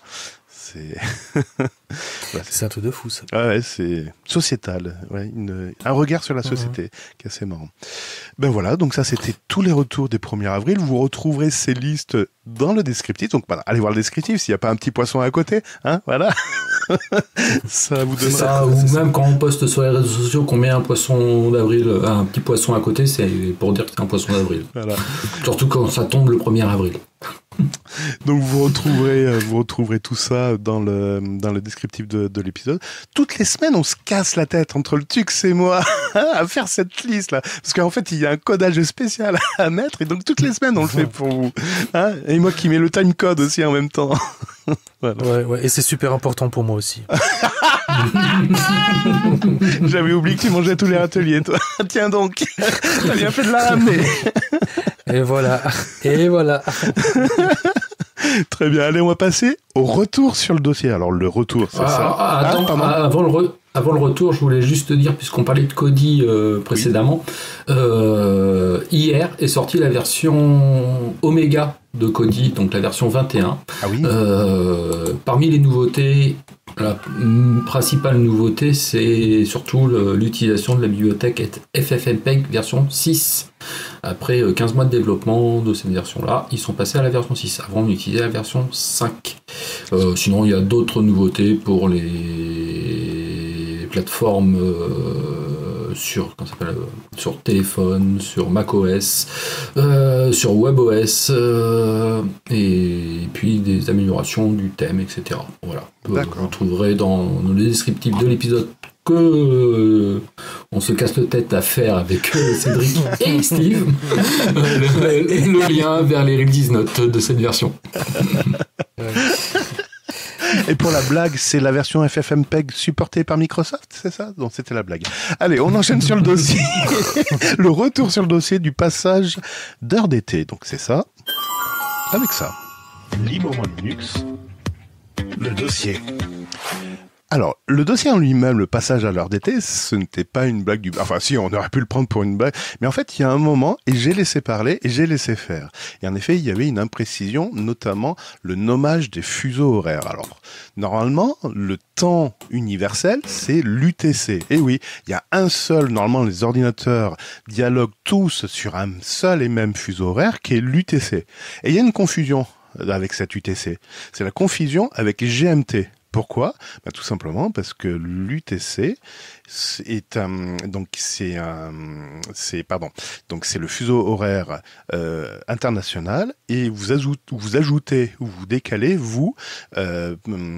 C'est un truc de fou, ça. Ouais, c'est sociétal. Ouais, un regard sur la société qui est assez marrant. Ben voilà, donc ça, c'était tous les retours des 1er avril. Vous retrouverez ces listes dans le descriptif. Donc, voilà, allez voir le descriptif s'il n'y a pas un petit poisson à côté. Hein, voilà. Ça vous donnera. Ça, ou même quand on poste sur les réseaux sociaux qu'on met un poisson d'avril, un petit poisson à côté, c'est pour dire que c'est un poisson d'avril. Voilà. Surtout quand ça tombe le 1er avril. Donc vous retrouverez tout ça dans le descriptif de l'épisode. Toutes les semaines, on se casse la tête entre le Tux et moi à faire cette liste là, parce qu'en fait il y a un codage spécial à mettre et donc toutes les semaines on le fait pour vous. Hein, et moi qui mets le timecode aussi en même temps. Voilà. Ouais, et c'est super important pour moi aussi. J'avais oublié que tu mangeais tous les râteliers, toi. Tiens donc, t'as bien fait de la ramener. Et voilà. Très bien, allez, on va passer au retour sur le dossier. Alors, le retour, c'est ça. Avant le retour, je voulais juste dire, puisqu'on parlait de Kodi précédemment, hier est sortie la version Omega de Kodi, donc la version 21. Ah oui. Parmi les nouveautés, la principale nouveauté, c'est surtout l'utilisation de la bibliothèque FFmpeg version 6. Après 15 mois de développement de cette version-là, ils sont passés à la version 6. Avant, on utilisait la version 5. Sinon, il y a d'autres nouveautés pour les plateformes sur téléphone, sur macOS, sur WebOS, et puis des améliorations du thème, etc. Voilà. Vous trouverez dans le descriptif de l'épisode que on se casse la tête à faire avec Cédric et Steve le lien vers les release notes de cette version. Et pour la blague, c'est la version FFmpeg supportée par Microsoft, c'est ça? Donc c'était la blague. Allez, on enchaîne sur le dossier. Le retour sur le dossier du passage d'heure d'été. Donc c'est ça. Avec ça. Librement Linux, le dossier. Alors, le dossier en lui-même, le passage à l'heure d'été, ce n'était pas une blague Enfin, si, on aurait pu le prendre pour une blague. Mais en fait, il y a un moment, et j'ai laissé parler, et j'ai laissé faire. Et en effet, il y avait une imprécision, notamment le nommage des fuseaux horaires. Alors, normalement, le temps universel, c'est l'UTC. Et oui, il y a un seul, normalement, les ordinateurs dialoguent tous sur un seul et même fuseau horaire, qui est l'UTC. Et il y a une confusion avec cet UTC. C'est la confusion avec GMT. Pourquoi ? Tout simplement parce que l'UTC c'est le fuseau horaire international et vous ajoutez ou vous décalez un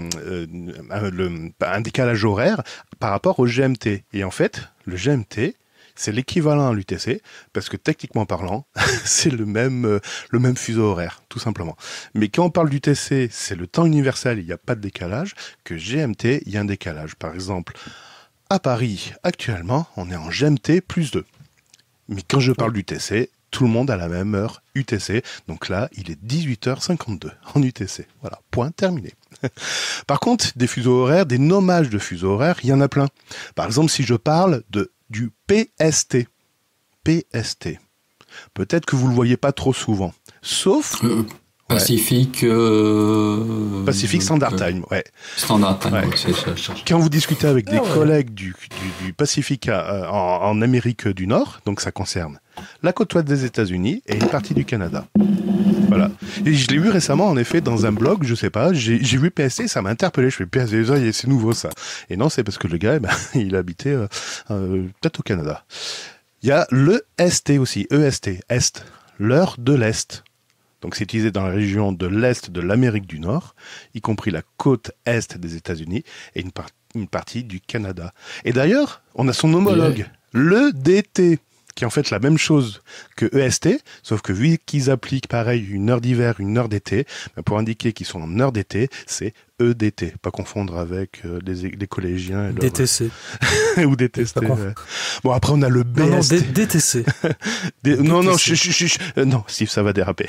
décalage horaire par rapport au GMT. Et en fait, le GMT c'est l'équivalent à l'UTC, parce que techniquement parlant, c'est le même fuseau horaire, tout simplement. Mais quand on parle d'UTC, c'est le temps universel, il n'y a pas de décalage, que GMT, il y a un décalage. Par exemple, à Paris, actuellement, on est en GMT plus 2. Mais quand je parle d'UTC, tout le monde a la même heure UTC. Donc là, il est 18h52 en UTC. Voilà, point terminé. Par contre, des fuseaux horaires, des nommages de fuseaux horaires, il y en a plein. Par exemple, si je parle du PST. PST. Peut-être que vous le voyez pas trop souvent. Sauf... Pacific Standard Time, ouais. Standard Time, Ouais. Quand vous discutez avec des collègues du Pacifique en Amérique du Nord, donc ça concerne la côte ouest des États-Unis et une partie du Canada. Voilà. Et je l'ai vu récemment, en effet, dans un blog, je sais pas, j'ai vu PST, ça m'a interpellé, je fais PST, c'est nouveau ça. Et non, c'est parce que le gars, il habitait peut-être au Canada. Il y a le ST aussi, EST, Est, l'heure de l'Est. Donc c'est utilisé dans la région de l'Est de l'Amérique du Nord, y compris la côte Est des États-Unis et une partie du Canada. Et d'ailleurs, on a son homologue, le DT, qui est en fait la même chose que EST, sauf que vu qu'ils appliquent pareil une heure d'hiver, une heure d'été, pour indiquer qu'ils sont en heure d'été, c'est EDT, pas confondre avec les collégiens. Et DTC. Ou DTC. Bon, après on a le BST. Non, DTC. Non, non, Steve, ça va déraper.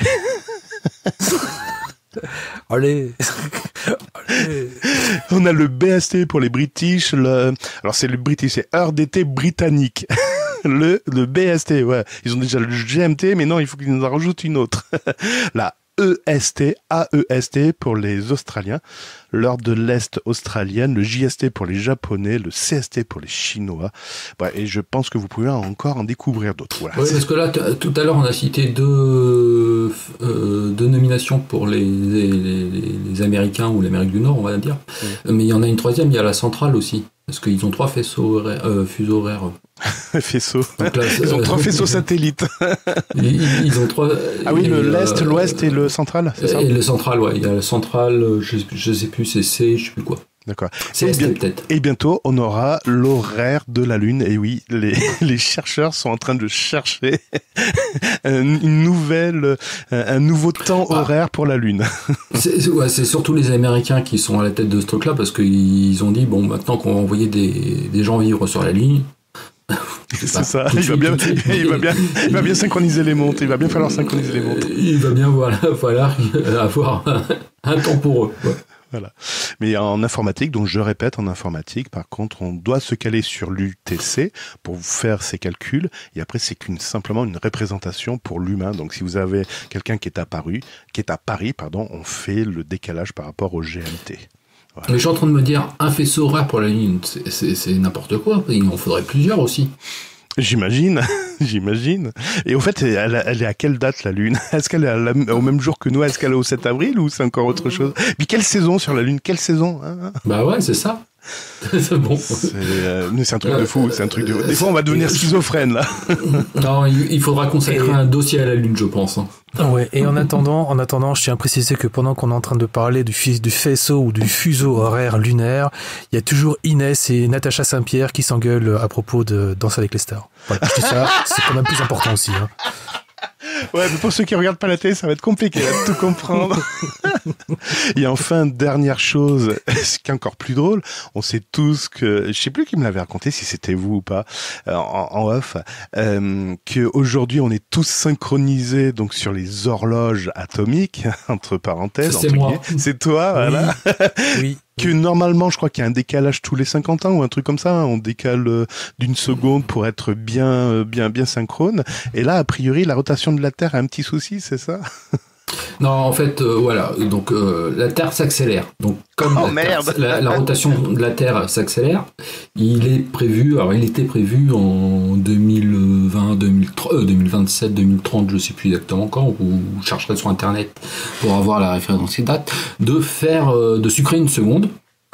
Allez. On a le BST pour les British. Alors c'est le British, c'est heure d'été britannique. Le BST, ouais. Ils ont déjà le GMT, mais non, il faut qu'ils nous en rajoutent une autre. La EST, AEST pour les Australiens, l'heure de l'Est australienne, le JST pour les Japonais, le CST pour les Chinois. Ouais, et je pense que vous pouvez encore en découvrir d'autres. Voilà. Oui, parce que là, tout à l'heure, on a cité deux nominations pour les Américains ou l'Amérique du Nord, on va dire. Oui. Mais il y en a une troisième, il y a la centrale aussi. Parce qu'ils ont 3 fuseaux horaires. Faisceaux. Donc là, ils ont 3 faisceaux satellites. Ils ont 3. Ah oui, l'Est, l'Ouest et le central, c'est ça ? Et le central, ouais. Il y a le central, je sais plus, c'est C, je sais plus quoi. D'accord. Peut-être. Et bientôt, on aura l'horaire de la Lune. Et oui, les chercheurs sont en train de chercher un nouveau temps horaire pour la Lune. C'est surtout les Américains qui sont à la tête de ce truc-là parce qu'ils ont dit, bon, maintenant qu'on va envoyer des gens vivre sur la Lune, c'est ça, il va bien synchroniser les montres, il va bien falloir synchroniser les montres. Il va bien falloir avoir un temps pour eux. Ouais. Voilà. Mais en informatique, donc je répète, en informatique, par contre, on doit se caler sur l'UTC pour faire ces calculs, et après c'est simplement une représentation pour l'humain. Donc si vous avez quelqu'un qui est à Paris, on fait le décalage par rapport au GMT. Voilà. Mais je suis en train de me dire, un faisceau horaire pour la Lune, c'est n'importe quoi. Il en faudrait plusieurs aussi. J'imagine. Et au fait, elle est à quelle date la Lune ? Est-ce qu'elle est au même jour que nous ? Est-ce qu'elle est au 7 avril ou c'est encore autre chose ? Puis quelle saison sur la Lune ? Quelle saison ? Bah ouais, c'est ça. C'est bon. C'est un truc de fou, c'est un truc de... Des fois, on va devenir schizophrène, là. Non, il faudra consacrer un dossier à la Lune, je pense. Ouais, et en attendant, je tiens à préciser que pendant qu'on est en train de parler du faisceau ou du fuseau horaire lunaire, il y a toujours Inès et Natacha Saint-Pierre qui s'engueulent à propos de Danse avec les stars. Voilà, je dis ça, c'est quand même plus important aussi. Hein. Ouais, mais pour ceux qui regardent pas la télé, ça va être compliqué de tout comprendre. Et enfin, dernière chose, ce qui est encore plus drôle, on sait tous que, je sais plus qui me l'avait raconté, si c'était vous ou pas, en off, qu'aujourd'hui on est tous synchronisés donc sur les horloges atomiques, entre parenthèses. C'est moi. C'est toi, voilà. Oui. Que normalement, je crois qu'il y a un décalage tous les 50 ans ou un truc comme ça. On décale d'une seconde pour être bien synchrone. Et là, a priori, la rotation de la Terre a un petit souci, c'est ça ? Non, en fait, voilà. Donc, la Terre s'accélère. Donc, comme la rotation de la Terre s'accélère, il était prévu en 2020, 2027, 2030, je sais plus exactement quand. Vous chercherez sur Internet pour avoir la référence date, de sucrer une seconde.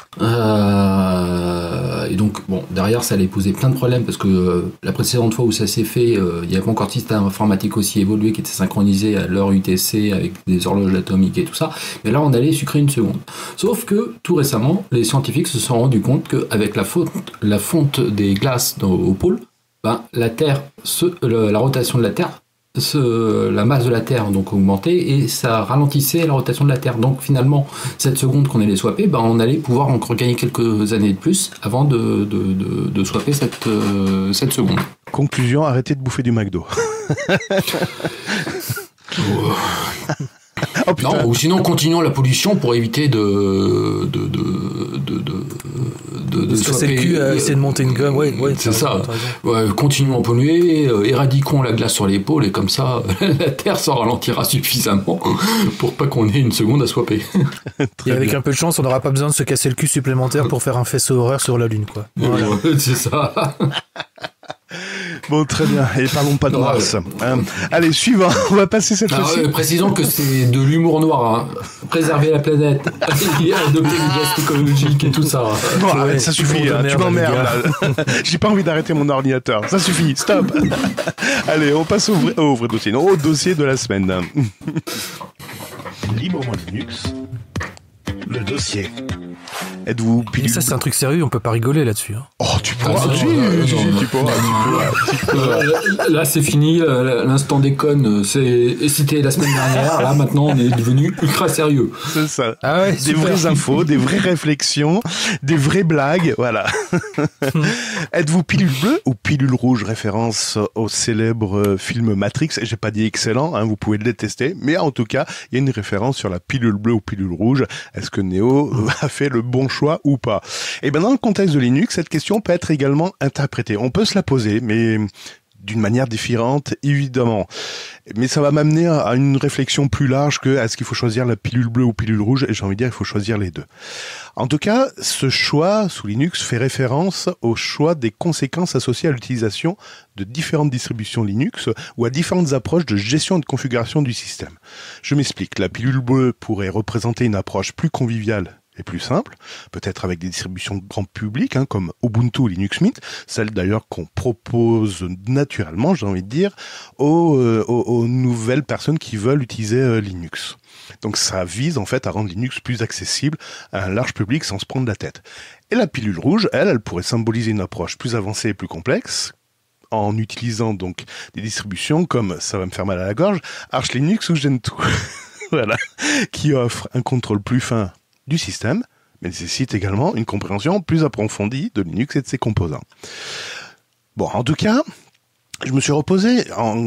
Et donc, bon, derrière, ça allait poser plein de problèmes parce que la précédente fois où ça s'est fait, il n'y avait pas encore de système informatique aussi évolué qui était synchronisé à l'heure UTC avec des horloges atomiques et tout ça. Mais là, on allait sucrer une seconde. Sauf que, tout récemment, les scientifiques se sont rendus compte qu'avec la fonte des glaces au pôle, la Terre, la rotation de la Terre, la masse de la Terre donc augmentait et ça ralentissait la rotation de la Terre. Donc finalement, cette seconde qu'on allait swapper, on allait pouvoir encore gagner quelques années de plus avant de swapper cette seconde. Conclusion, arrêtez de bouffer du McDo. Oh, non, ou sinon continuons la pollution pour éviter de de se casser le cul à essayer de monter une gomme. Ouais, c'est ça. Ouais, continuons à polluer, éradiquons la glace sur l'épaule, et comme ça, la Terre s'en ralentira suffisamment pour pas qu'on ait une seconde à swapper. Et avec un peu de chance, on n'aura pas besoin de se casser le cul supplémentaire pour faire un faisceau horaire sur la Lune, quoi. Voilà. C'est ça. Bon, très bien. Et parlons pas de Mars. Allez, suivant. On va passer cette fois-ci. Précisons que c'est de l'humour noir. Hein. Préserver la planète, adopter les gestes écologiques et tout ça. Bon, arrête, ça suffit. Tu m'emmerdes. Là. J'ai pas envie d'arrêter mon ordinateur. Ça suffit. Stop. Allez, on passe au vrai dossier. Non, au dossier de la semaine. Librement Linux, le dossier. Êtes-vous pilule? Ça, c'est un truc sérieux, on peut pas rigoler là-dessus. Hein. Oh, tu pourras. Tu pourras. Là, c'est fini. L'instant déconne, c'était la semaine dernière. Là, maintenant, on est devenu ultra sérieux. C'est ça. Ah ouais, des vraies infos, des vraies réflexions, des vraies blagues. Voilà. Êtes-vous pilule bleue ou pilule rouge? Référence au célèbre film Matrix. J'ai pas dit excellent, hein, vous pouvez le détester. Mais en tout cas, il y a une référence sur la pilule bleue ou pilule rouge. Est-ce que Neo a fait le bon choix ou pas? Et bien, dans le contexte de Linux, cette question peut être également interprétée. On peut se la poser, mais d'une manière différente, évidemment. Mais ça va m'amener à une réflexion plus large que est-ce qu'il faut choisir la pilule bleue ou pilule rouge? Et j'ai envie de dire, il faut choisir les deux. En tout cas, ce choix sous Linux fait référence au choix des conséquences associées à l'utilisation de différentes distributions Linux ou à différentes approches de gestion et de configuration du système. Je m'explique. La pilule bleue pourrait représenter une approche plus conviviale et plus simple, peut-être avec des distributions grand public, hein, comme Ubuntu ou Linux Mint, celle d'ailleurs qu'on propose naturellement, j'ai envie de dire, aux nouvelles personnes qui veulent utiliser Linux. Donc ça vise en fait à rendre Linux plus accessible à un large public sans se prendre la tête. Et la pilule rouge, elle pourrait symboliser une approche plus avancée et plus complexe, en utilisant donc des distributions comme, ça va me faire mal à la gorge, Arch Linux ou Gentoo. Voilà, qui offre un contrôle plus fin du système, mais nécessite également une compréhension plus approfondie de Linux et de ses composants. Bon, en tout cas, je me suis reposé.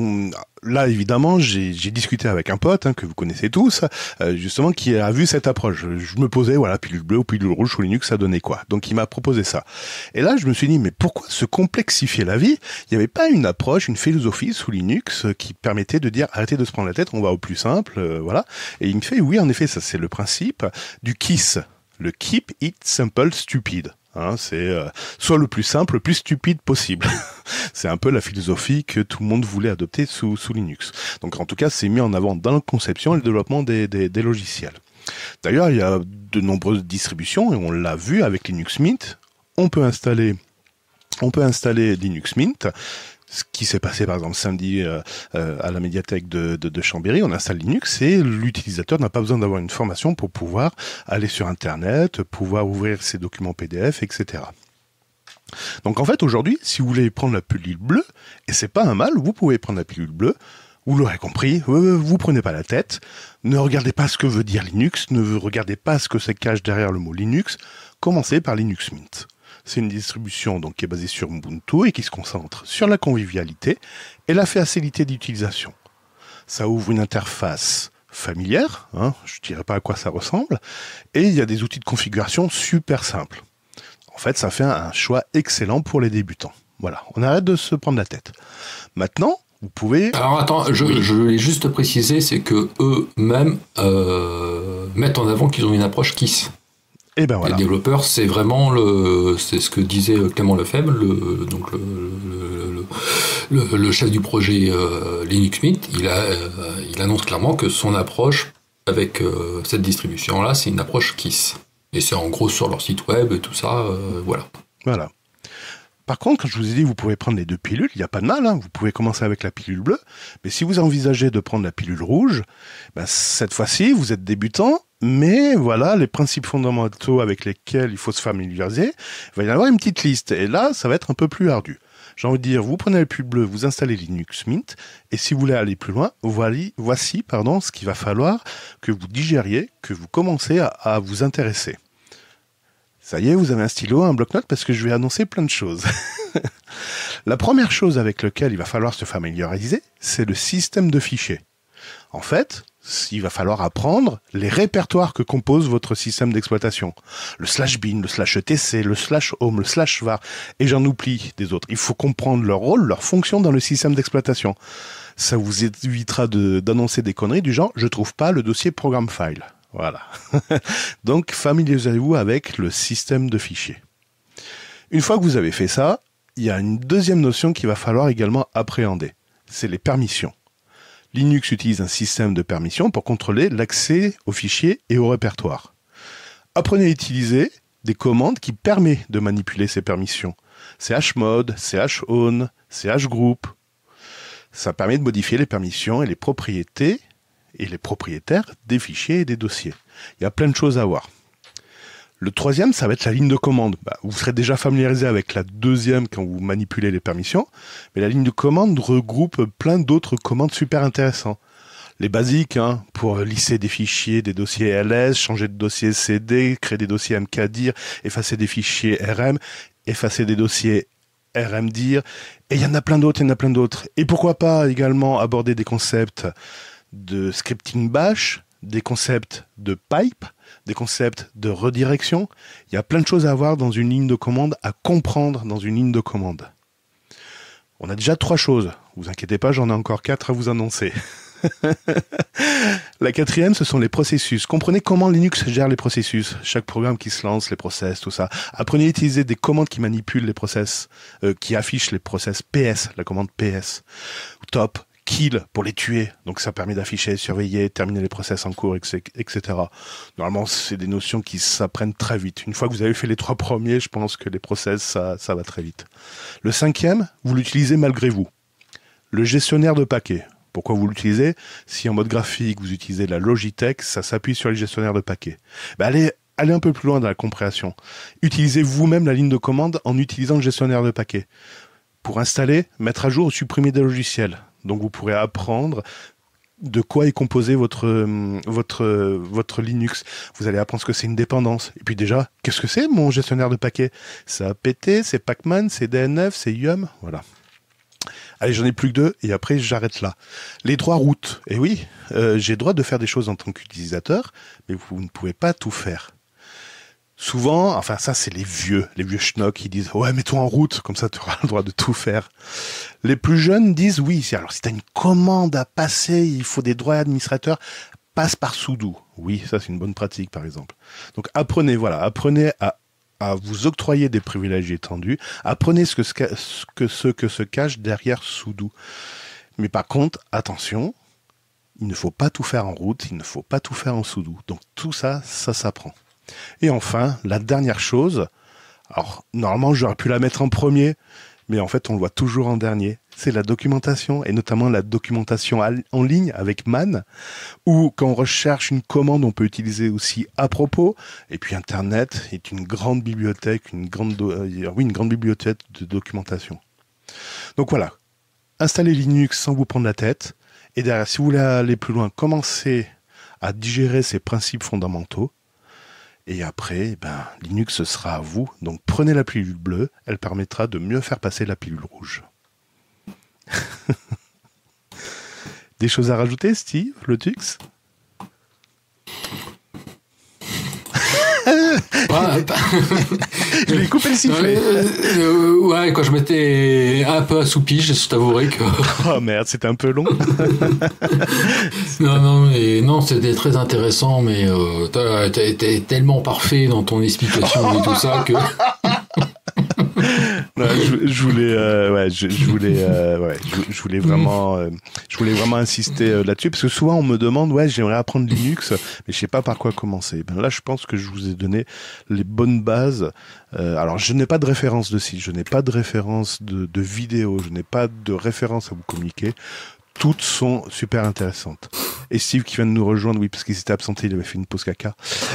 Là, évidemment, j'ai discuté avec un pote que vous connaissez tous, justement, qui a vu cette approche. Je me posais, voilà, pilule bleue ou pilule rouge sous Linux, ça donnait quoi? Donc, il m'a proposé ça. Et là, je me suis dit, mais pourquoi se complexifier la vie? Il n'y avait pas une approche, une philosophie sous Linux qui permettait de dire, arrêtez de se prendre la tête, on va au plus simple, voilà. Et il me fait, oui, en effet, ça c'est le principe du KISS, le Keep It Simple Stupid. Hein, c'est soit le plus simple, le plus stupide possible. C'est un peu la philosophie que tout le monde voulait adopter sous Linux. Donc en tout cas, c'est mis en avant dans la conception et le développement des logiciels. D'ailleurs, il y a de nombreuses distributions, et on l'a vu avec Linux Mint. On peut installer Linux Mint. Ce qui s'est passé par exemple samedi à la médiathèque de Chambéry, on installe Linux et l'utilisateur n'a pas besoin d'avoir une formation pour pouvoir aller sur Internet, pouvoir ouvrir ses documents PDF, etc. Donc en fait aujourd'hui, si vous voulez prendre la pilule bleue, et c'est pas un mal, vous pouvez prendre la pilule bleue, vous l'aurez compris, vous prenez pas la tête, ne regardez pas ce que veut dire Linux, ne regardez pas ce que se cache derrière le mot Linux, commencez par Linux Mint. C'est une distribution donc qui est basée sur Ubuntu et qui se concentre sur la convivialité et la facilité d'utilisation. Ça ouvre une interface familière, je dirais pas à quoi ça ressemble, et il y a des outils de configuration super simples. En fait, ça fait un choix excellent pour les débutants. Voilà, on arrête de se prendre la tête. Maintenant, vous pouvez... Alors attends, je voulais juste préciser, c'est que eux-mêmes mettent en avant qu'ils ont une approche KISS. Et ben voilà. Les développeurs, c'est vraiment c'est ce que disait Clément Lefebvre, le chef du projet Linux Mint. Il annonce clairement que son approche avec cette distribution-là, c'est une approche KISS. Et c'est en gros sur leur site web et tout ça, voilà. Voilà. Par contre, quand je vous ai dit vous pouvez prendre les deux pilules, il n'y a pas de mal, vous pouvez commencer avec la pilule bleue, mais si vous envisagez de prendre la pilule rouge, cette fois-ci, vous êtes débutant, mais voilà, les principes fondamentaux avec lesquels il faut se familiariser, il va y en avoir une petite liste, et là, ça va être un peu plus ardu. J'ai envie de dire, vous prenez la pilule bleue, vous installez Linux Mint, et si vous voulez aller plus loin, voici ce qu'il va falloir que vous digériez, que vous commencez à vous intéresser. Ça y est, vous avez un stylo, un bloc-notes, parce que je vais annoncer plein de choses. La première chose avec laquelle il va falloir se familiariser, c'est le système de fichiers. En fait, il va falloir apprendre les répertoires que compose votre système d'exploitation. Le /bin, le /etc, le /home, le /var, et j'en oublie des autres. Il faut comprendre leur rôle, leur fonction dans le système d'exploitation. Ça vous évitera d'annoncer des conneries du genre « je trouve pas le dossier programme file ». Voilà. Donc, familiarisez-vous avec le système de fichiers. Une fois que vous avez fait ça, il y a une deuxième notion qu'il va falloir également appréhender. C'est les permissions. Linux utilise un système de permissions pour contrôler l'accès aux fichiers et au répertoire. Apprenez à utiliser des commandes qui permettent de manipuler ces permissions. chmod, chown, chgroup. Ça permet de modifier les permissions et les propriétés et les propriétaires des fichiers et des dossiers. Il y a plein de choses à voir. Le troisième, ça va être la ligne de commande. Vous serez déjà familiarisé avec la deuxième quand vous manipulez les permissions, mais la ligne de commande regroupe plein d'autres commandes super intéressantes. Les basiques, pour lisser des fichiers, des dossiers ls, changer de dossier cd, créer des dossiers mkdir, effacer des fichiers rm, effacer des dossiers rmdir, et il y en a plein d'autres, Et pourquoi pas également aborder des concepts de scripting bash, des concepts de pipe, des concepts de redirection. Il y a plein de choses à voir dans une ligne de commande, à comprendre dans une ligne de commande. On a déjà 3 choses. Vous inquiétez pas, j'en ai encore 4 à vous annoncer. La quatrième, ce sont les processus. Comprenez comment Linux gère les processus. Chaque programme qui se lance, les process, tout ça. Apprenez à utiliser des commandes qui manipulent les process, qui affichent les process PS, la commande PS. Top, kill pour les tuer. Donc ça permet d'afficher, surveiller, terminer les process en cours, etc. Normalement, c'est des notions qui s'apprennent très vite. Une fois que vous avez fait les 3 premiers, je pense que les process, ça va très vite. Le 5e, vous l'utilisez malgré vous. Le gestionnaire de paquets. Pourquoi vous l'utilisez? Si en mode graphique, vous utilisez la Logitech, ça s'appuie sur les gestionnaires de paquets. Allez un peu plus loin dans la compréhension. Utilisez vous-même la ligne de commande en utilisant le gestionnaire de paquets. Pour installer, mettre à jour ou supprimer des logiciels. Donc vous pourrez apprendre de quoi est composé votre Linux. Vous allez apprendre ce que c'est une dépendance. Et puis déjà, qu'est-ce que c'est mon gestionnaire de paquets? C'est apt, c'est pacman, c'est dnf, c'est yum, voilà. Allez, j'en ai plus que 2 et après j'arrête là. Les droits routes. Eh oui, j'ai le droit de faire des choses en tant qu'utilisateur, mais vous ne pouvez pas tout faire. Souvent, enfin ça c'est les vieux schnocks qui disent « Ouais, mets-toi en route, comme ça tu auras le droit de tout faire. » Les plus jeunes disent « Oui, alors si tu as une commande à passer, il faut des droits administrateurs, passe par sudo. » Oui, ça c'est une bonne pratique par exemple. Donc apprenez à vous octroyer des privilèges étendus, apprenez ce que se cache derrière sudo. Mais par contre, attention, il ne faut pas tout faire en route, il ne faut pas tout faire en sudo. Donc tout ça s'apprend. Et enfin, la dernière chose, alors normalement j'aurais pu la mettre en premier, mais en fait on le voit toujours en dernier, c'est la documentation, et notamment la documentation en ligne avec Man, où quand on recherche une commande, on peut utiliser aussi à propos, et puis Internet est une grande bibliothèque, une grande bibliothèque de documentation. Donc voilà, installez Linux sans vous prendre la tête, et derrière, si vous voulez aller plus loin, commencez à digérer ces principes fondamentaux, et après, Linux sera à vous. Donc prenez la pilule bleue, elle permettra de mieux faire passer la pilule rouge. Des choses à rajouter, Steve, le Tux? Je lui ai coupé le sifflet. Ouais, quand je m'étais un peu assoupi, je t'avouerai que... Oh merde, c'était un peu long. Non, c'était très intéressant, mais t'es tellement parfait dans ton explication et tout ça que... Non, je voulais vraiment insister là-dessus parce que souvent on me demande j'aimerais apprendre Linux mais je sais pas par quoi commencer. Là je pense que je vous ai donné les bonnes bases. Alors je n'ai pas de référence de site, je n'ai pas de référence de vidéo, je n'ai pas de référence à vous communiquer. Toutes sont super intéressantes. Et Steve qui vient de nous rejoindre, oui, parce qu'il s'était absenté, il avait fait une pause caca.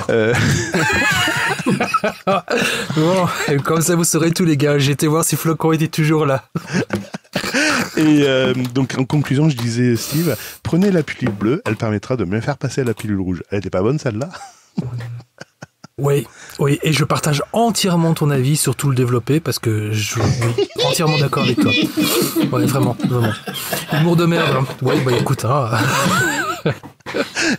Bon, comme ça vous saurez tout les gars, j'ai été voir si Flocon était toujours là. Et donc en conclusion, je disais Steve, prenez la pilule bleue, elle permettra de mieux faire passer la pilule rouge. Elle était pas bonne celle-là? Oui, et je partage entièrement ton avis sur tout le développé parce que je suis entièrement d'accord avec toi. Ouais, vraiment. Humour de merde. Hein. Ouais, écoute,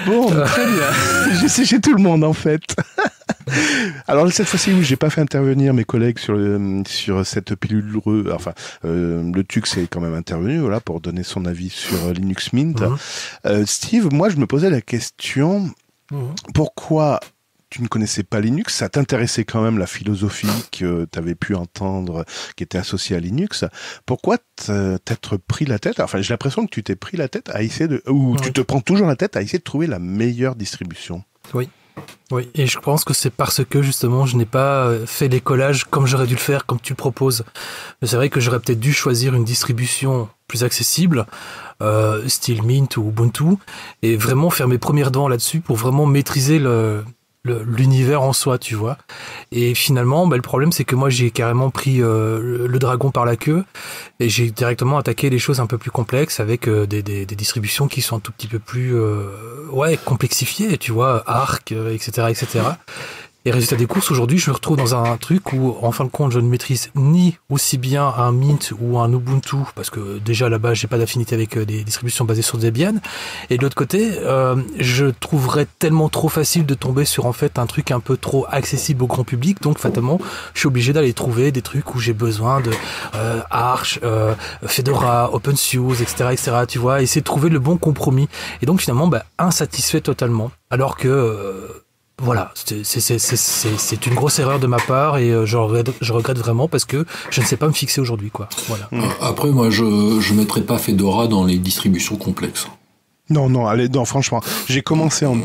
Bon, très bien. J'ai séché tout le monde, en fait. Alors, cette fois-ci, oui, j'ai pas fait intervenir mes collègues sur cette pilule. Le TUX est quand même intervenu, voilà, pour donner son avis sur Linux Mint. Steve, moi, je me posais la question, pourquoi tu ne connaissais pas Linux, ça t'intéressait quand même la philosophie que tu avais pu entendre qui était associée à Linux. Pourquoi t'être pris la tête? Enfin, j'ai l'impression que tu t'es pris la tête à essayer tu te prends toujours la tête à essayer de trouver la meilleure distribution. Oui. Oui, et je pense que c'est parce que justement je n'ai pas fait les collages comme j'aurais dû le faire, comme tu le proposes. Mais c'est vrai que j'aurais peut-être dû choisir une distribution plus accessible, style Mint ou Ubuntu, et vraiment faire mes premières dents là-dessus pour vraiment maîtriser l'univers en soi, tu vois. Et finalement, le problème, c'est que moi, j'ai carrément pris le dragon par la queue et j'ai directement attaqué les choses un peu plus complexes avec des distributions qui sont un tout petit peu plus complexifiées, tu vois, Arc, etc., etc. Et résultat des courses, aujourd'hui, je me retrouve dans un truc où, en fin de compte, je ne maîtrise ni aussi bien un Mint ou un Ubuntu, parce que déjà là-bas, j'ai pas d'affinité avec des distributions basées sur Debian. Et de l'autre côté, je trouverais tellement trop facile de tomber sur en fait un truc un peu trop accessible au grand public. Donc, fatalement, je suis obligé d'aller trouver des trucs où j'ai besoin de Arch, Fedora, OpenSUSE, etc., tu vois, essayer de trouver le bon compromis. Et donc, finalement, insatisfait totalement. Alors que voilà, c'est une grosse erreur de ma part et je regrette vraiment parce que je ne sais pas me fixer aujourd'hui, quoi. Voilà. Après, moi, je mettrais pas Fedora dans les distributions complexes. Non, franchement, j'ai commencé en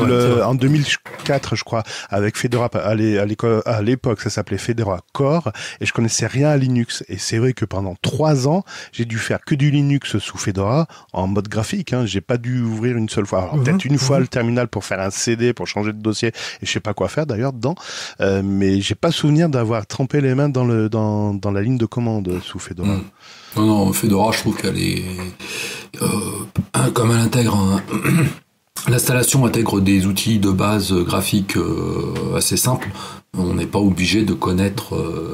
2004, je crois, avec Fedora. À l'époque, ça s'appelait Fedora Core, et je connaissais rien à Linux. Et c'est vrai que pendant 3 ans, j'ai dû faire que du Linux sous Fedora en mode graphique. J'ai pas dû ouvrir une seule fois. Alors peut-être une fois le terminal pour faire un CD, pour changer de dossier, et je sais pas quoi faire d'ailleurs dedans. Mais j'ai pas souvenir d'avoir trempé les mains dans la ligne de commande sous Fedora. Non, Fedora, je trouve qu'elle est comme elle intègre l'installation intègre des outils de base graphique assez simples. On n'est pas obligé de connaître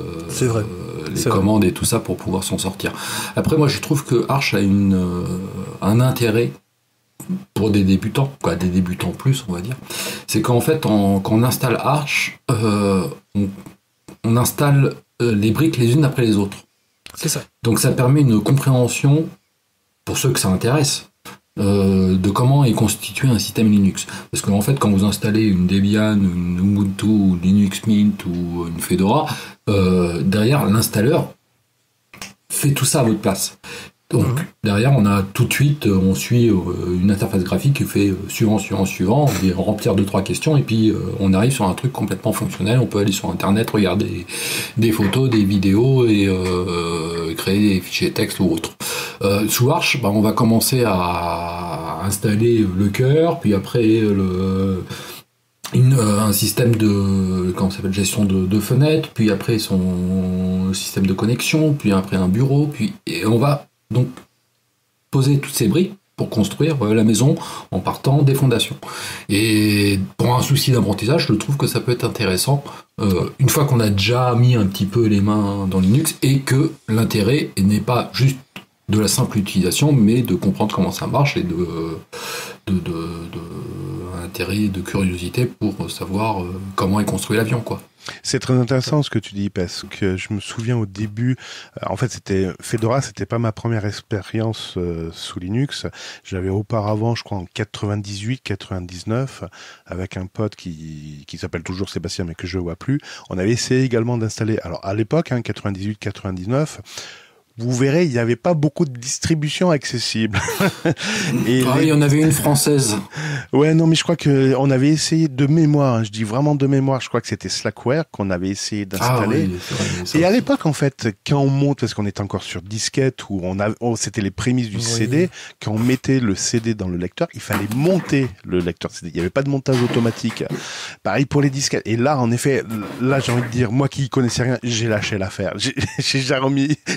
les commandes et tout ça pour pouvoir s'en sortir. Après, moi, je trouve que Arch a un intérêt pour des débutants, des débutants plus, on va dire. C'est qu'en fait, quand on installe Arch, on installe les briques les unes après les autres. C'est ça. Donc ça permet une compréhension, pour ceux que ça intéresse, de comment est constitué un système Linux. Parce qu'en fait, quand vous installez une Debian, une Ubuntu, une Linux Mint ou une Fedora, derrière, l'installeur fait tout ça à votre place. Donc derrière, on a tout de suite, on suit une interface graphique qui fait suivant, on va remplir 2-3 questions et puis on arrive sur un truc complètement fonctionnel. On peut aller sur Internet, regarder des photos, des vidéos et créer des fichiers texte ou autre. Sous Arch, on va commencer à installer le cœur, puis après un système de gestion de fenêtres, puis après son système de connexion, puis après un bureau, et on va donc poser toutes ces briques pour construire la maison en partant des fondations. Et pour un souci d'apprentissage, je trouve que ça peut être intéressant une fois qu'on a déjà mis un petit peu les mains dans Linux et que l'intérêt n'est pas juste de la simple utilisation, mais de comprendre comment ça marche et intérêt, de curiosité pour savoir comment est construit l'avion, quoi. C'est très intéressant ce que tu dis parce que je me souviens au début, en fait Fedora, c'était pas ma première expérience sous Linux. J'avais auparavant, je crois en 98-99, avec un pote qui s'appelle toujours Sébastien mais que je vois plus. On avait essayé également d'installer. Alors à l'époque, 98-99. Vous verrez, il n'y avait pas beaucoup de distributions accessibles. Il y en avait une française. Ouais, non, mais je crois que on avait essayé de mémoire, je dis vraiment de mémoire, je crois que c'était Slackware qu'on avait essayé d'installer. Et à l'époque, en fait, quand on monte, parce qu'on était encore sur disquette, où c'était les prémices du CD, quand on mettait le CD dans le lecteur, il fallait monter le lecteur CD. Il n'y avait pas de montage automatique. Pareil pour les disquettes. Et là, en effet, j'ai envie de dire, moi qui connaissais rien, j'ai lâché l'affaire. J'ai jamais remis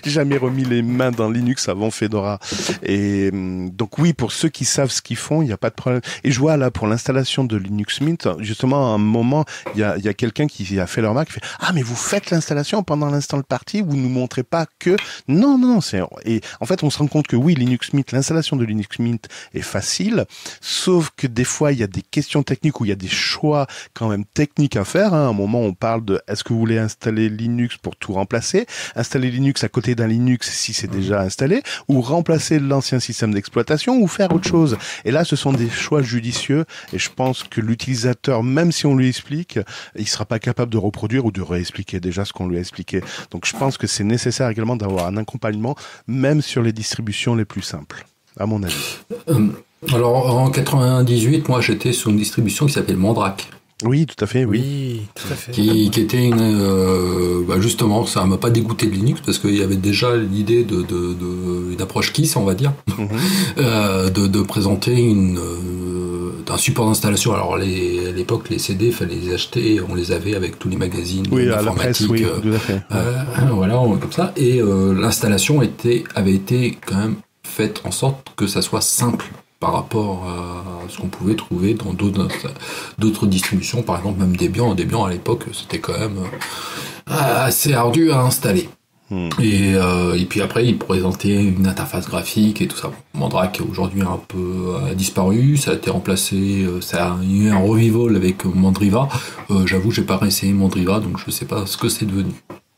remis les mains dans Linux avant Fedora. Et donc oui, pour ceux qui savent ce qu'ils font, il n'y a pas de problème. Et je vois là, pour l'installation de Linux Mint, justement, à un moment, il y a quelqu'un qui a fait leur remarque, qui fait « Ah, mais vous faites l'installation pendant l'instant party, vous nous montrez pas que... » Non, c'est... Et en fait, on se rend compte que oui, Linux Mint, l'installation de Linux Mint est facile, sauf que des fois, il y a des questions techniques où il y a des choix quand même techniques à faire. À un moment, on parle de est-ce que vous voulez installer Linux pour tout remplacer, installer Linux à côté d'un Linux si c'est déjà installé, ou remplacer l'ancien système d'exploitation, ou faire autre chose. Et là, ce sont des choix judicieux, et je pense que l'utilisateur, même si on lui explique, il sera pas capable de reproduire ou de réexpliquer déjà ce qu'on lui a expliqué. Donc je pense que c'est nécessaire également d'avoir un accompagnement, même sur les distributions les plus simples, à mon avis. Alors en 98, moi j'étais sur une distribution qui s'appelle Mandrake. Oui, tout à fait, oui. Oui, tout à fait. Qui était justement, ça m'a pas dégoûté de Linux parce qu'il y avait déjà l'idée une approche KISS, on va dire, de présenter un support d'installation. Alors à l'époque, les CD, fallait les acheter, on les avait avec tous les magazines informatiques. Oui, tout à fait. Voilà, comme ça. Et l'installation avait été quand même faite en sorte que ça soit simple par rapport à ce qu'on pouvait trouver dans d'autres distributions, par exemple même Debian. Debian à l'époque, c'était quand même assez ardu à installer. Et puis après, il présentait une interface graphique et tout ça. Mandrake aujourd'hui un peu a disparu, ça a été remplacé, ça a eu un revival avec Mandriva. J'avoue, j'ai pas réessayé Mandriva, donc je sais pas ce que c'est devenu.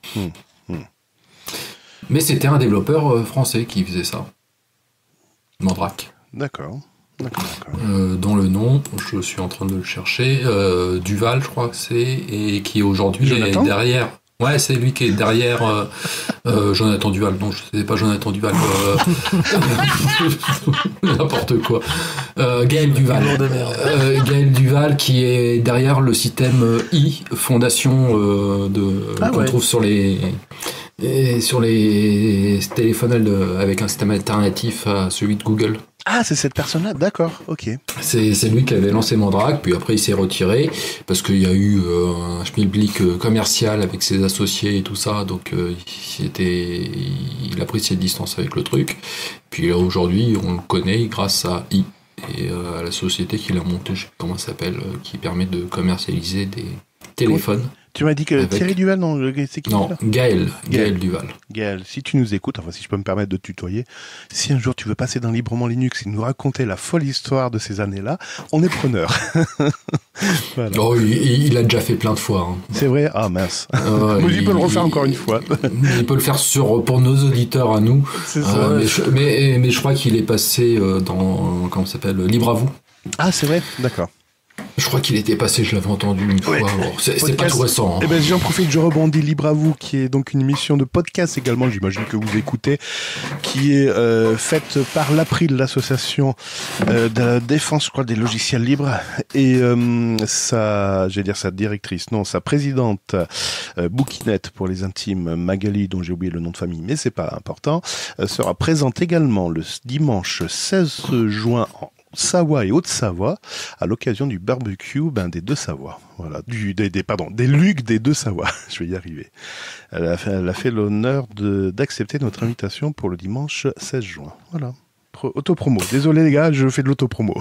Mais c'était un développeur français qui faisait ça. Mandrake. D'accord. Dont le nom, je suis en train de le chercher, Duval, je crois que c'est, et qui aujourd'hui est derrière. Ouais, c'est lui qui est derrière Jonathan Duval. Non, je sais pas Jonathan Duval. N'importe quoi. Gaël Duval. Gaël Duval qui est derrière le système Fondation qu'on trouve sur les téléphones avec un système alternatif à celui de Google. Ah, c'est cette personne-là, d'accord, ok. C'est lui qui avait lancé Mandrake, puis après il s'est retiré, parce qu'il y a eu un schmilblick commercial avec ses associés et tout ça, donc il a pris ses distances avec le truc. Puis là, aujourd'hui, on le connaît grâce à et à la société qu'il a montée, je sais pas comment ça s'appelle, qui permet de commercialiser des téléphones. Tu m'as dit que Thierry Duval, non, c'est qui? Non, Gaël Duval. Gaël, si tu nous écoutes, enfin si je peux me permettre de te tutoyer, si un jour tu veux passer dans Librement Linux et nous raconter la folle histoire de ces années-là, on est preneur. Voilà. Oh, il a déjà fait plein de fois. Hein. C'est vrai? Ah mince. Il peut le refaire encore une fois. Il peut le faire pour nos auditeurs à nous. C'est ça. Mais je crois qu'il est passé dans, comment ça s'appelle, Libre à vous. Ah c'est vrai, d'accord. Je crois qu'il était passé, je l'avais entendu une fois. Bon, c'est pas tout récent. Hein. Eh ben, j'en profite, je rebondis. Libre à vous, qui est donc une émission de podcast également, j'imagine que vous écoutez, qui est faite par l'April, l'association de la défense, je crois, des logiciels libres. Et sa directrice, non, sa présidente, Bouquinette pour les intimes, Magali, dont j'ai oublié le nom de famille, mais c'est pas important, sera présente également le dimanche 16 juin en Savoie et Haute-Savoie à l'occasion du barbecue des deux Savoies. Voilà, des Lucs des deux Savoies. Je vais y arriver. Elle a fait l'honneur d'accepter notre invitation pour le dimanche 16 juin. Voilà. Autopromo. Désolé les gars, je fais de l'autopromo.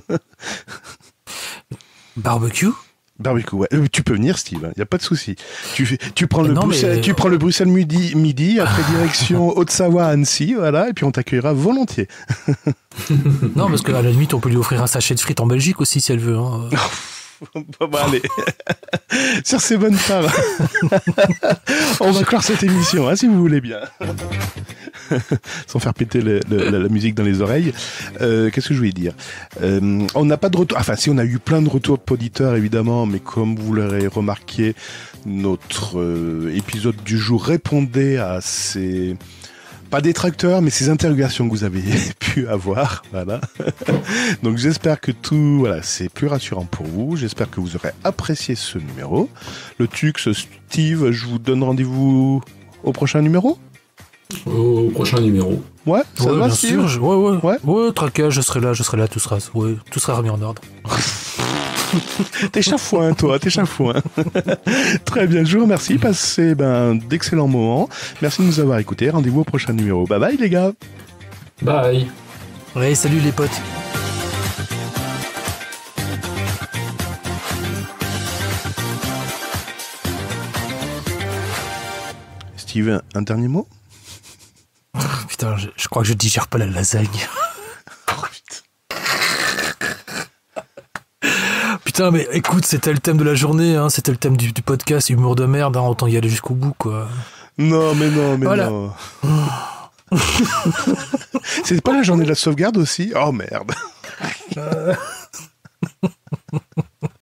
Barbecue? Barbecue, ouais. Tu peux venir, Steve, y a pas de souci. Tu prends le Bruxelles midi, après direction Haute-Savoie, Annecy, voilà, et puis on t'accueillera volontiers. Non, parce qu'à la limite, on peut lui offrir un sachet de frites en Belgique aussi, si elle veut. Hein. Bon, allez. Sur ces bonnes paroles, on va clore cette émission, si vous voulez bien. Sans faire péter la musique dans les oreilles. Qu'est-ce que je voulais dire? On n'a pas de retour. Enfin, si, on a eu plein de retours d'auditeurs, évidemment, mais comme vous l'aurez remarqué, notre épisode du jour répondait à ces... Pas détracteurs, mais ces interrogations que vous avez pu avoir, voilà. Donc j'espère que c'est plus rassurant pour vous. J'espère que vous aurez apprécié ce numéro. Le Tux, Steve, je vous donne rendez-vous au prochain numéro. Au prochain numéro. Ouais, ça va, bien Steve. sûr. Ouais, traquage, je serai là, tout sera remis en ordre. T'es chafouin, toi, t'es chafouin. Très bien, je vous remercie. Passez d'excellents moments. Merci de nous avoir écoutés. Rendez-vous au prochain numéro. Bye bye, les gars. Bye. Ouais, salut les potes. Steve, un dernier mot? Putain, je crois que je digère pas la lasagne. Oh, Putain, mais écoute, c'était le thème de la journée, hein, c'était le thème du podcast, humour de merde, hein, autant y aller jusqu'au bout, quoi. Non, mais Voilà. non. C'est pas la journée de la sauvegarde aussi? Oh merde.